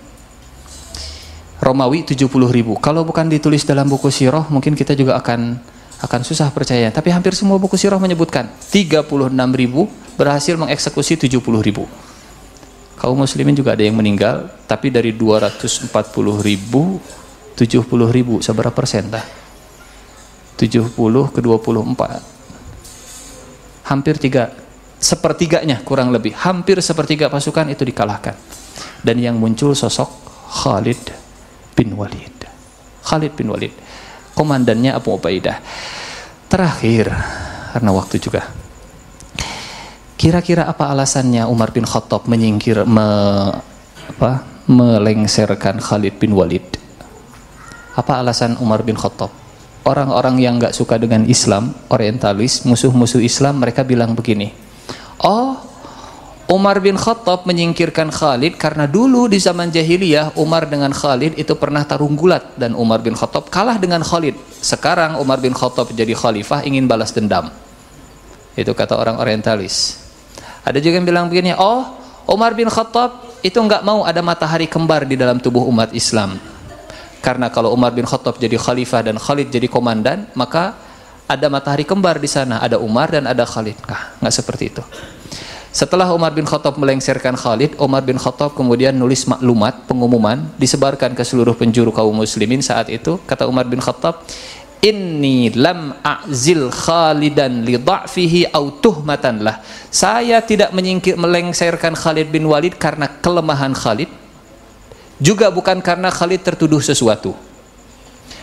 Romawi tujuh puluh ribu. Kalau bukan ditulis dalam buku sirah, mungkin kita juga akan akan susah percaya. Tapi hampir semua buku sirah menyebutkan tiga puluh enam ribu berhasil mengeksekusi tujuh puluh ribu. Kaum muslimin juga ada yang meninggal, tapi dari dua ratus empat puluh ribu, tujuh puluh ribu, seberapa persen dah? tujuh puluh ke dua puluh empat. Hampir tiga, sepertiganya kurang lebih. Hampir sepertiga pasukan itu dikalahkan. Dan yang muncul sosok Khalid bin Walid. Khalid bin Walid. Komandannya Abu Ubaidah. Terakhir, karena waktu juga. Kira-kira apa alasannya Umar bin Khattab menyingkir, me, apa, melengsarkan Khalid bin Walid? Apa alasan Umar bin Khattab? Orang-orang yang nggak suka dengan Islam, orientalis, musuh-musuh Islam, mereka bilang begini, oh, Umar bin Khattab menyingkirkan Khalid karena dulu di zaman jahiliyah Umar dengan Khalid itu pernah tarung gulat dan Umar bin Khattab kalah dengan Khalid. Sekarang Umar bin Khattab jadi khalifah, ingin balas dendam. Itu kata orang orientalis. Ada juga yang bilang begini, oh, Umar bin Khattab itu nggak mau ada matahari kembar di dalam tubuh umat Islam. Karena kalau Umar bin Khattab jadi khalifah dan Khalid jadi komandan, maka ada matahari kembar di sana, ada Umar dan ada Khalid. Nah, nggak seperti itu. Setelah Umar bin Khattab melengsarkan Khalid, Umar bin Khattab kemudian nulis maklumat, pengumuman, disebarkan ke seluruh penjuru kaum muslimin saat itu. Kata Umar bin Khattab, inni lam a'zil Khalidan li dha'fihi aw tuhmatan lah. Saya tidak menyingkir melengsarkan Khalid bin Walid karena kelemahan Khalid, juga bukan karena Khalid tertuduh sesuatu.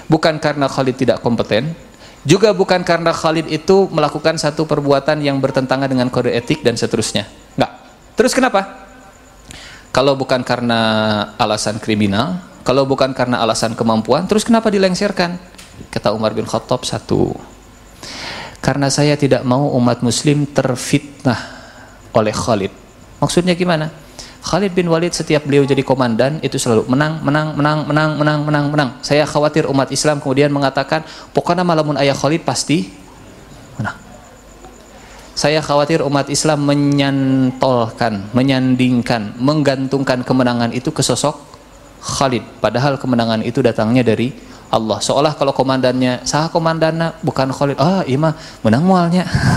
bukan karena Khalid tidak kompeten, juga bukan karena Khalid itu melakukan satu perbuatan yang bertentangan dengan kode etik dan seterusnya. Enggak. Terus kenapa? Kalau bukan karena alasan kriminal, kalau bukan karena alasan kemampuan, terus kenapa dilengsarkan? Kata Umar bin Khattab, satu, karena saya tidak mau umat muslim terfitnah oleh Khalid. Maksudnya gimana? Khalid bin Walid setiap beliau jadi komandan itu selalu menang, menang, menang, menang, menang, menang, menang. Saya khawatir umat Islam kemudian mengatakan, pokoknya malamun ayah Khalid pasti menang. Saya khawatir umat Islam menyantolkan, menyandingkan, menggantungkan kemenangan itu ke sosok Khalid. Padahal kemenangan itu datangnya dari Allah. Seolah kalau komandannya sah komandannya bukan Khalid, ah ima menang mualnya.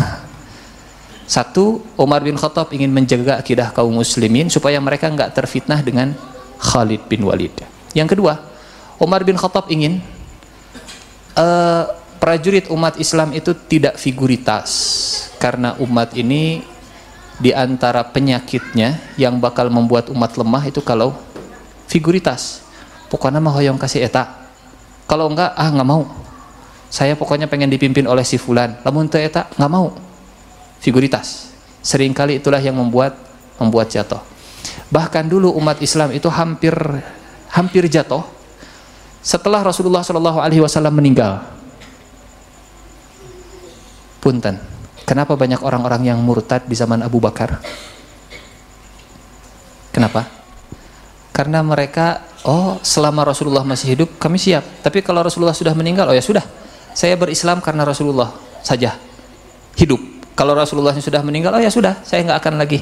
Satu, Umar bin Khattab ingin menjaga akidah kaum muslimin supaya mereka enggak terfitnah dengan Khalid bin Walid. Yang kedua, Umar bin Khattab ingin uh, prajurit umat Islam itu tidak figuritas, karena umat ini di antara penyakitnya yang bakal membuat umat lemah itu kalau figuritas. Pokoknya mah hoyong kasih eta. Kalau enggak, ah nggak mau. Saya pokoknya pengen dipimpin oleh si fulan. Lamun teu eta nggak mau. Figuritas. Seringkali itulah yang membuat membuat jatuh. Bahkan dulu umat Islam itu hampir hampir jatuh setelah Rasulullah Shallallahu Alaihi Wasallam meninggal. Punten. Kenapa banyak orang-orang yang murtad di zaman Abu Bakar? Kenapa? Karena mereka, oh selama Rasulullah masih hidup kami siap, tapi kalau Rasulullah sudah meninggal, oh ya sudah, saya berislam karena Rasulullah saja hidup. Kalau Rasulullah sudah meninggal, oh ya sudah, saya nggak akan lagi.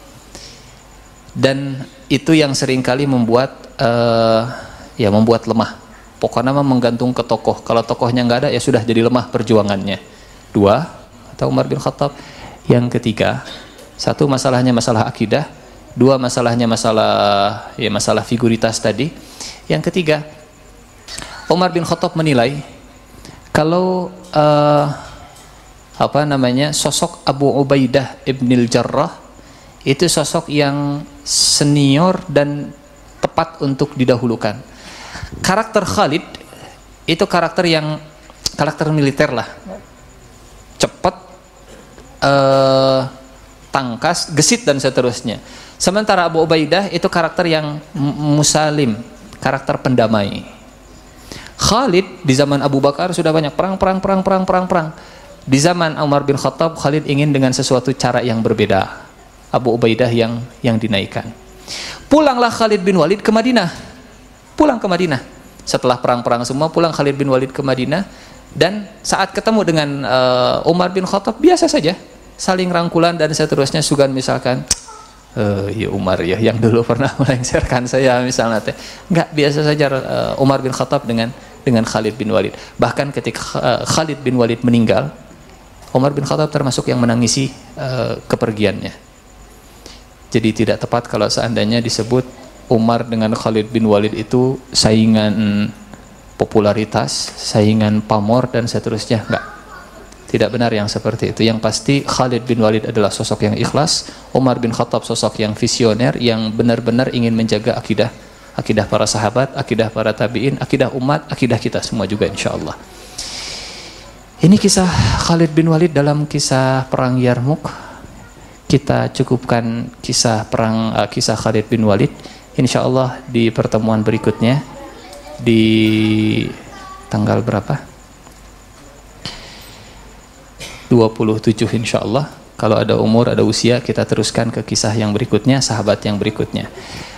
Dan itu yang seringkali membuat uh, ya membuat lemah. Pokoknya mah menggantung ke tokoh. Kalau tokohnya nggak ada, ya sudah jadi lemah perjuangannya. Dua, atau Umar bin Khattab. Yang ketiga, satu masalahnya masalah akidah. Dua masalahnya masalah ya masalah figuritas tadi. Yang ketiga, Umar bin Khattab menilai kalau uh, apa namanya sosok Abu Ubaidah ibnil Jarrah itu sosok yang senior dan tepat untuk didahulukan. Karakter Khalid itu karakter yang karakter militer lah, cepat, uh, tangkas, gesit dan seterusnya. Sementara Abu Ubaidah itu karakter yang musalim, karakter pendamai. Khalid di zaman Abu Bakar sudah banyak perang, perang, perang, perang, perang, perang. Di zaman Umar bin Khattab, Khalid ingin dengan sesuatu cara yang berbeda. Abu Ubaidah yang yang dinaikkan. Pulanglah Khalid bin Walid ke Madinah. Pulang ke Madinah. Setelah perang-perang semua, pulang Khalid bin Walid ke Madinah. Dan saat ketemu dengan uh, Umar bin Khattab, biasa saja, saling rangkulan dan seterusnya. Sugan misalkan, Uh, ya Umar ya yang dulu pernah melengsarkan saya misalnya teh, nggak, biasa saja uh, Umar bin Khattab dengan dengan Khalid bin Walid. Bahkan ketika uh, Khalid bin Walid meninggal, Umar bin Khattab termasuk yang menangisi uh, kepergiannya. Jadi tidak tepat kalau seandainya disebut Umar dengan Khalid bin Walid itu saingan popularitas, saingan pamor dan seterusnya. Nggak. Tidak benar yang seperti itu. Yang pasti Khalid bin Walid adalah sosok yang ikhlas, Umar bin Khattab sosok yang visioner, yang benar-benar ingin menjaga akidah akidah para sahabat, akidah para tabi'in, akidah umat, akidah kita semua juga insya Allah. Ini kisah Khalid bin Walid dalam kisah perang Yarmuk. Kita cukupkan kisah perang uh, kisah Khalid bin Walid. Insya Allah di pertemuan berikutnya di tanggal berapa? dua puluh tujuh insya Allah. Kalau ada umur, ada usia, kita teruskan ke kisah yang berikutnya, sahabat yang berikutnya.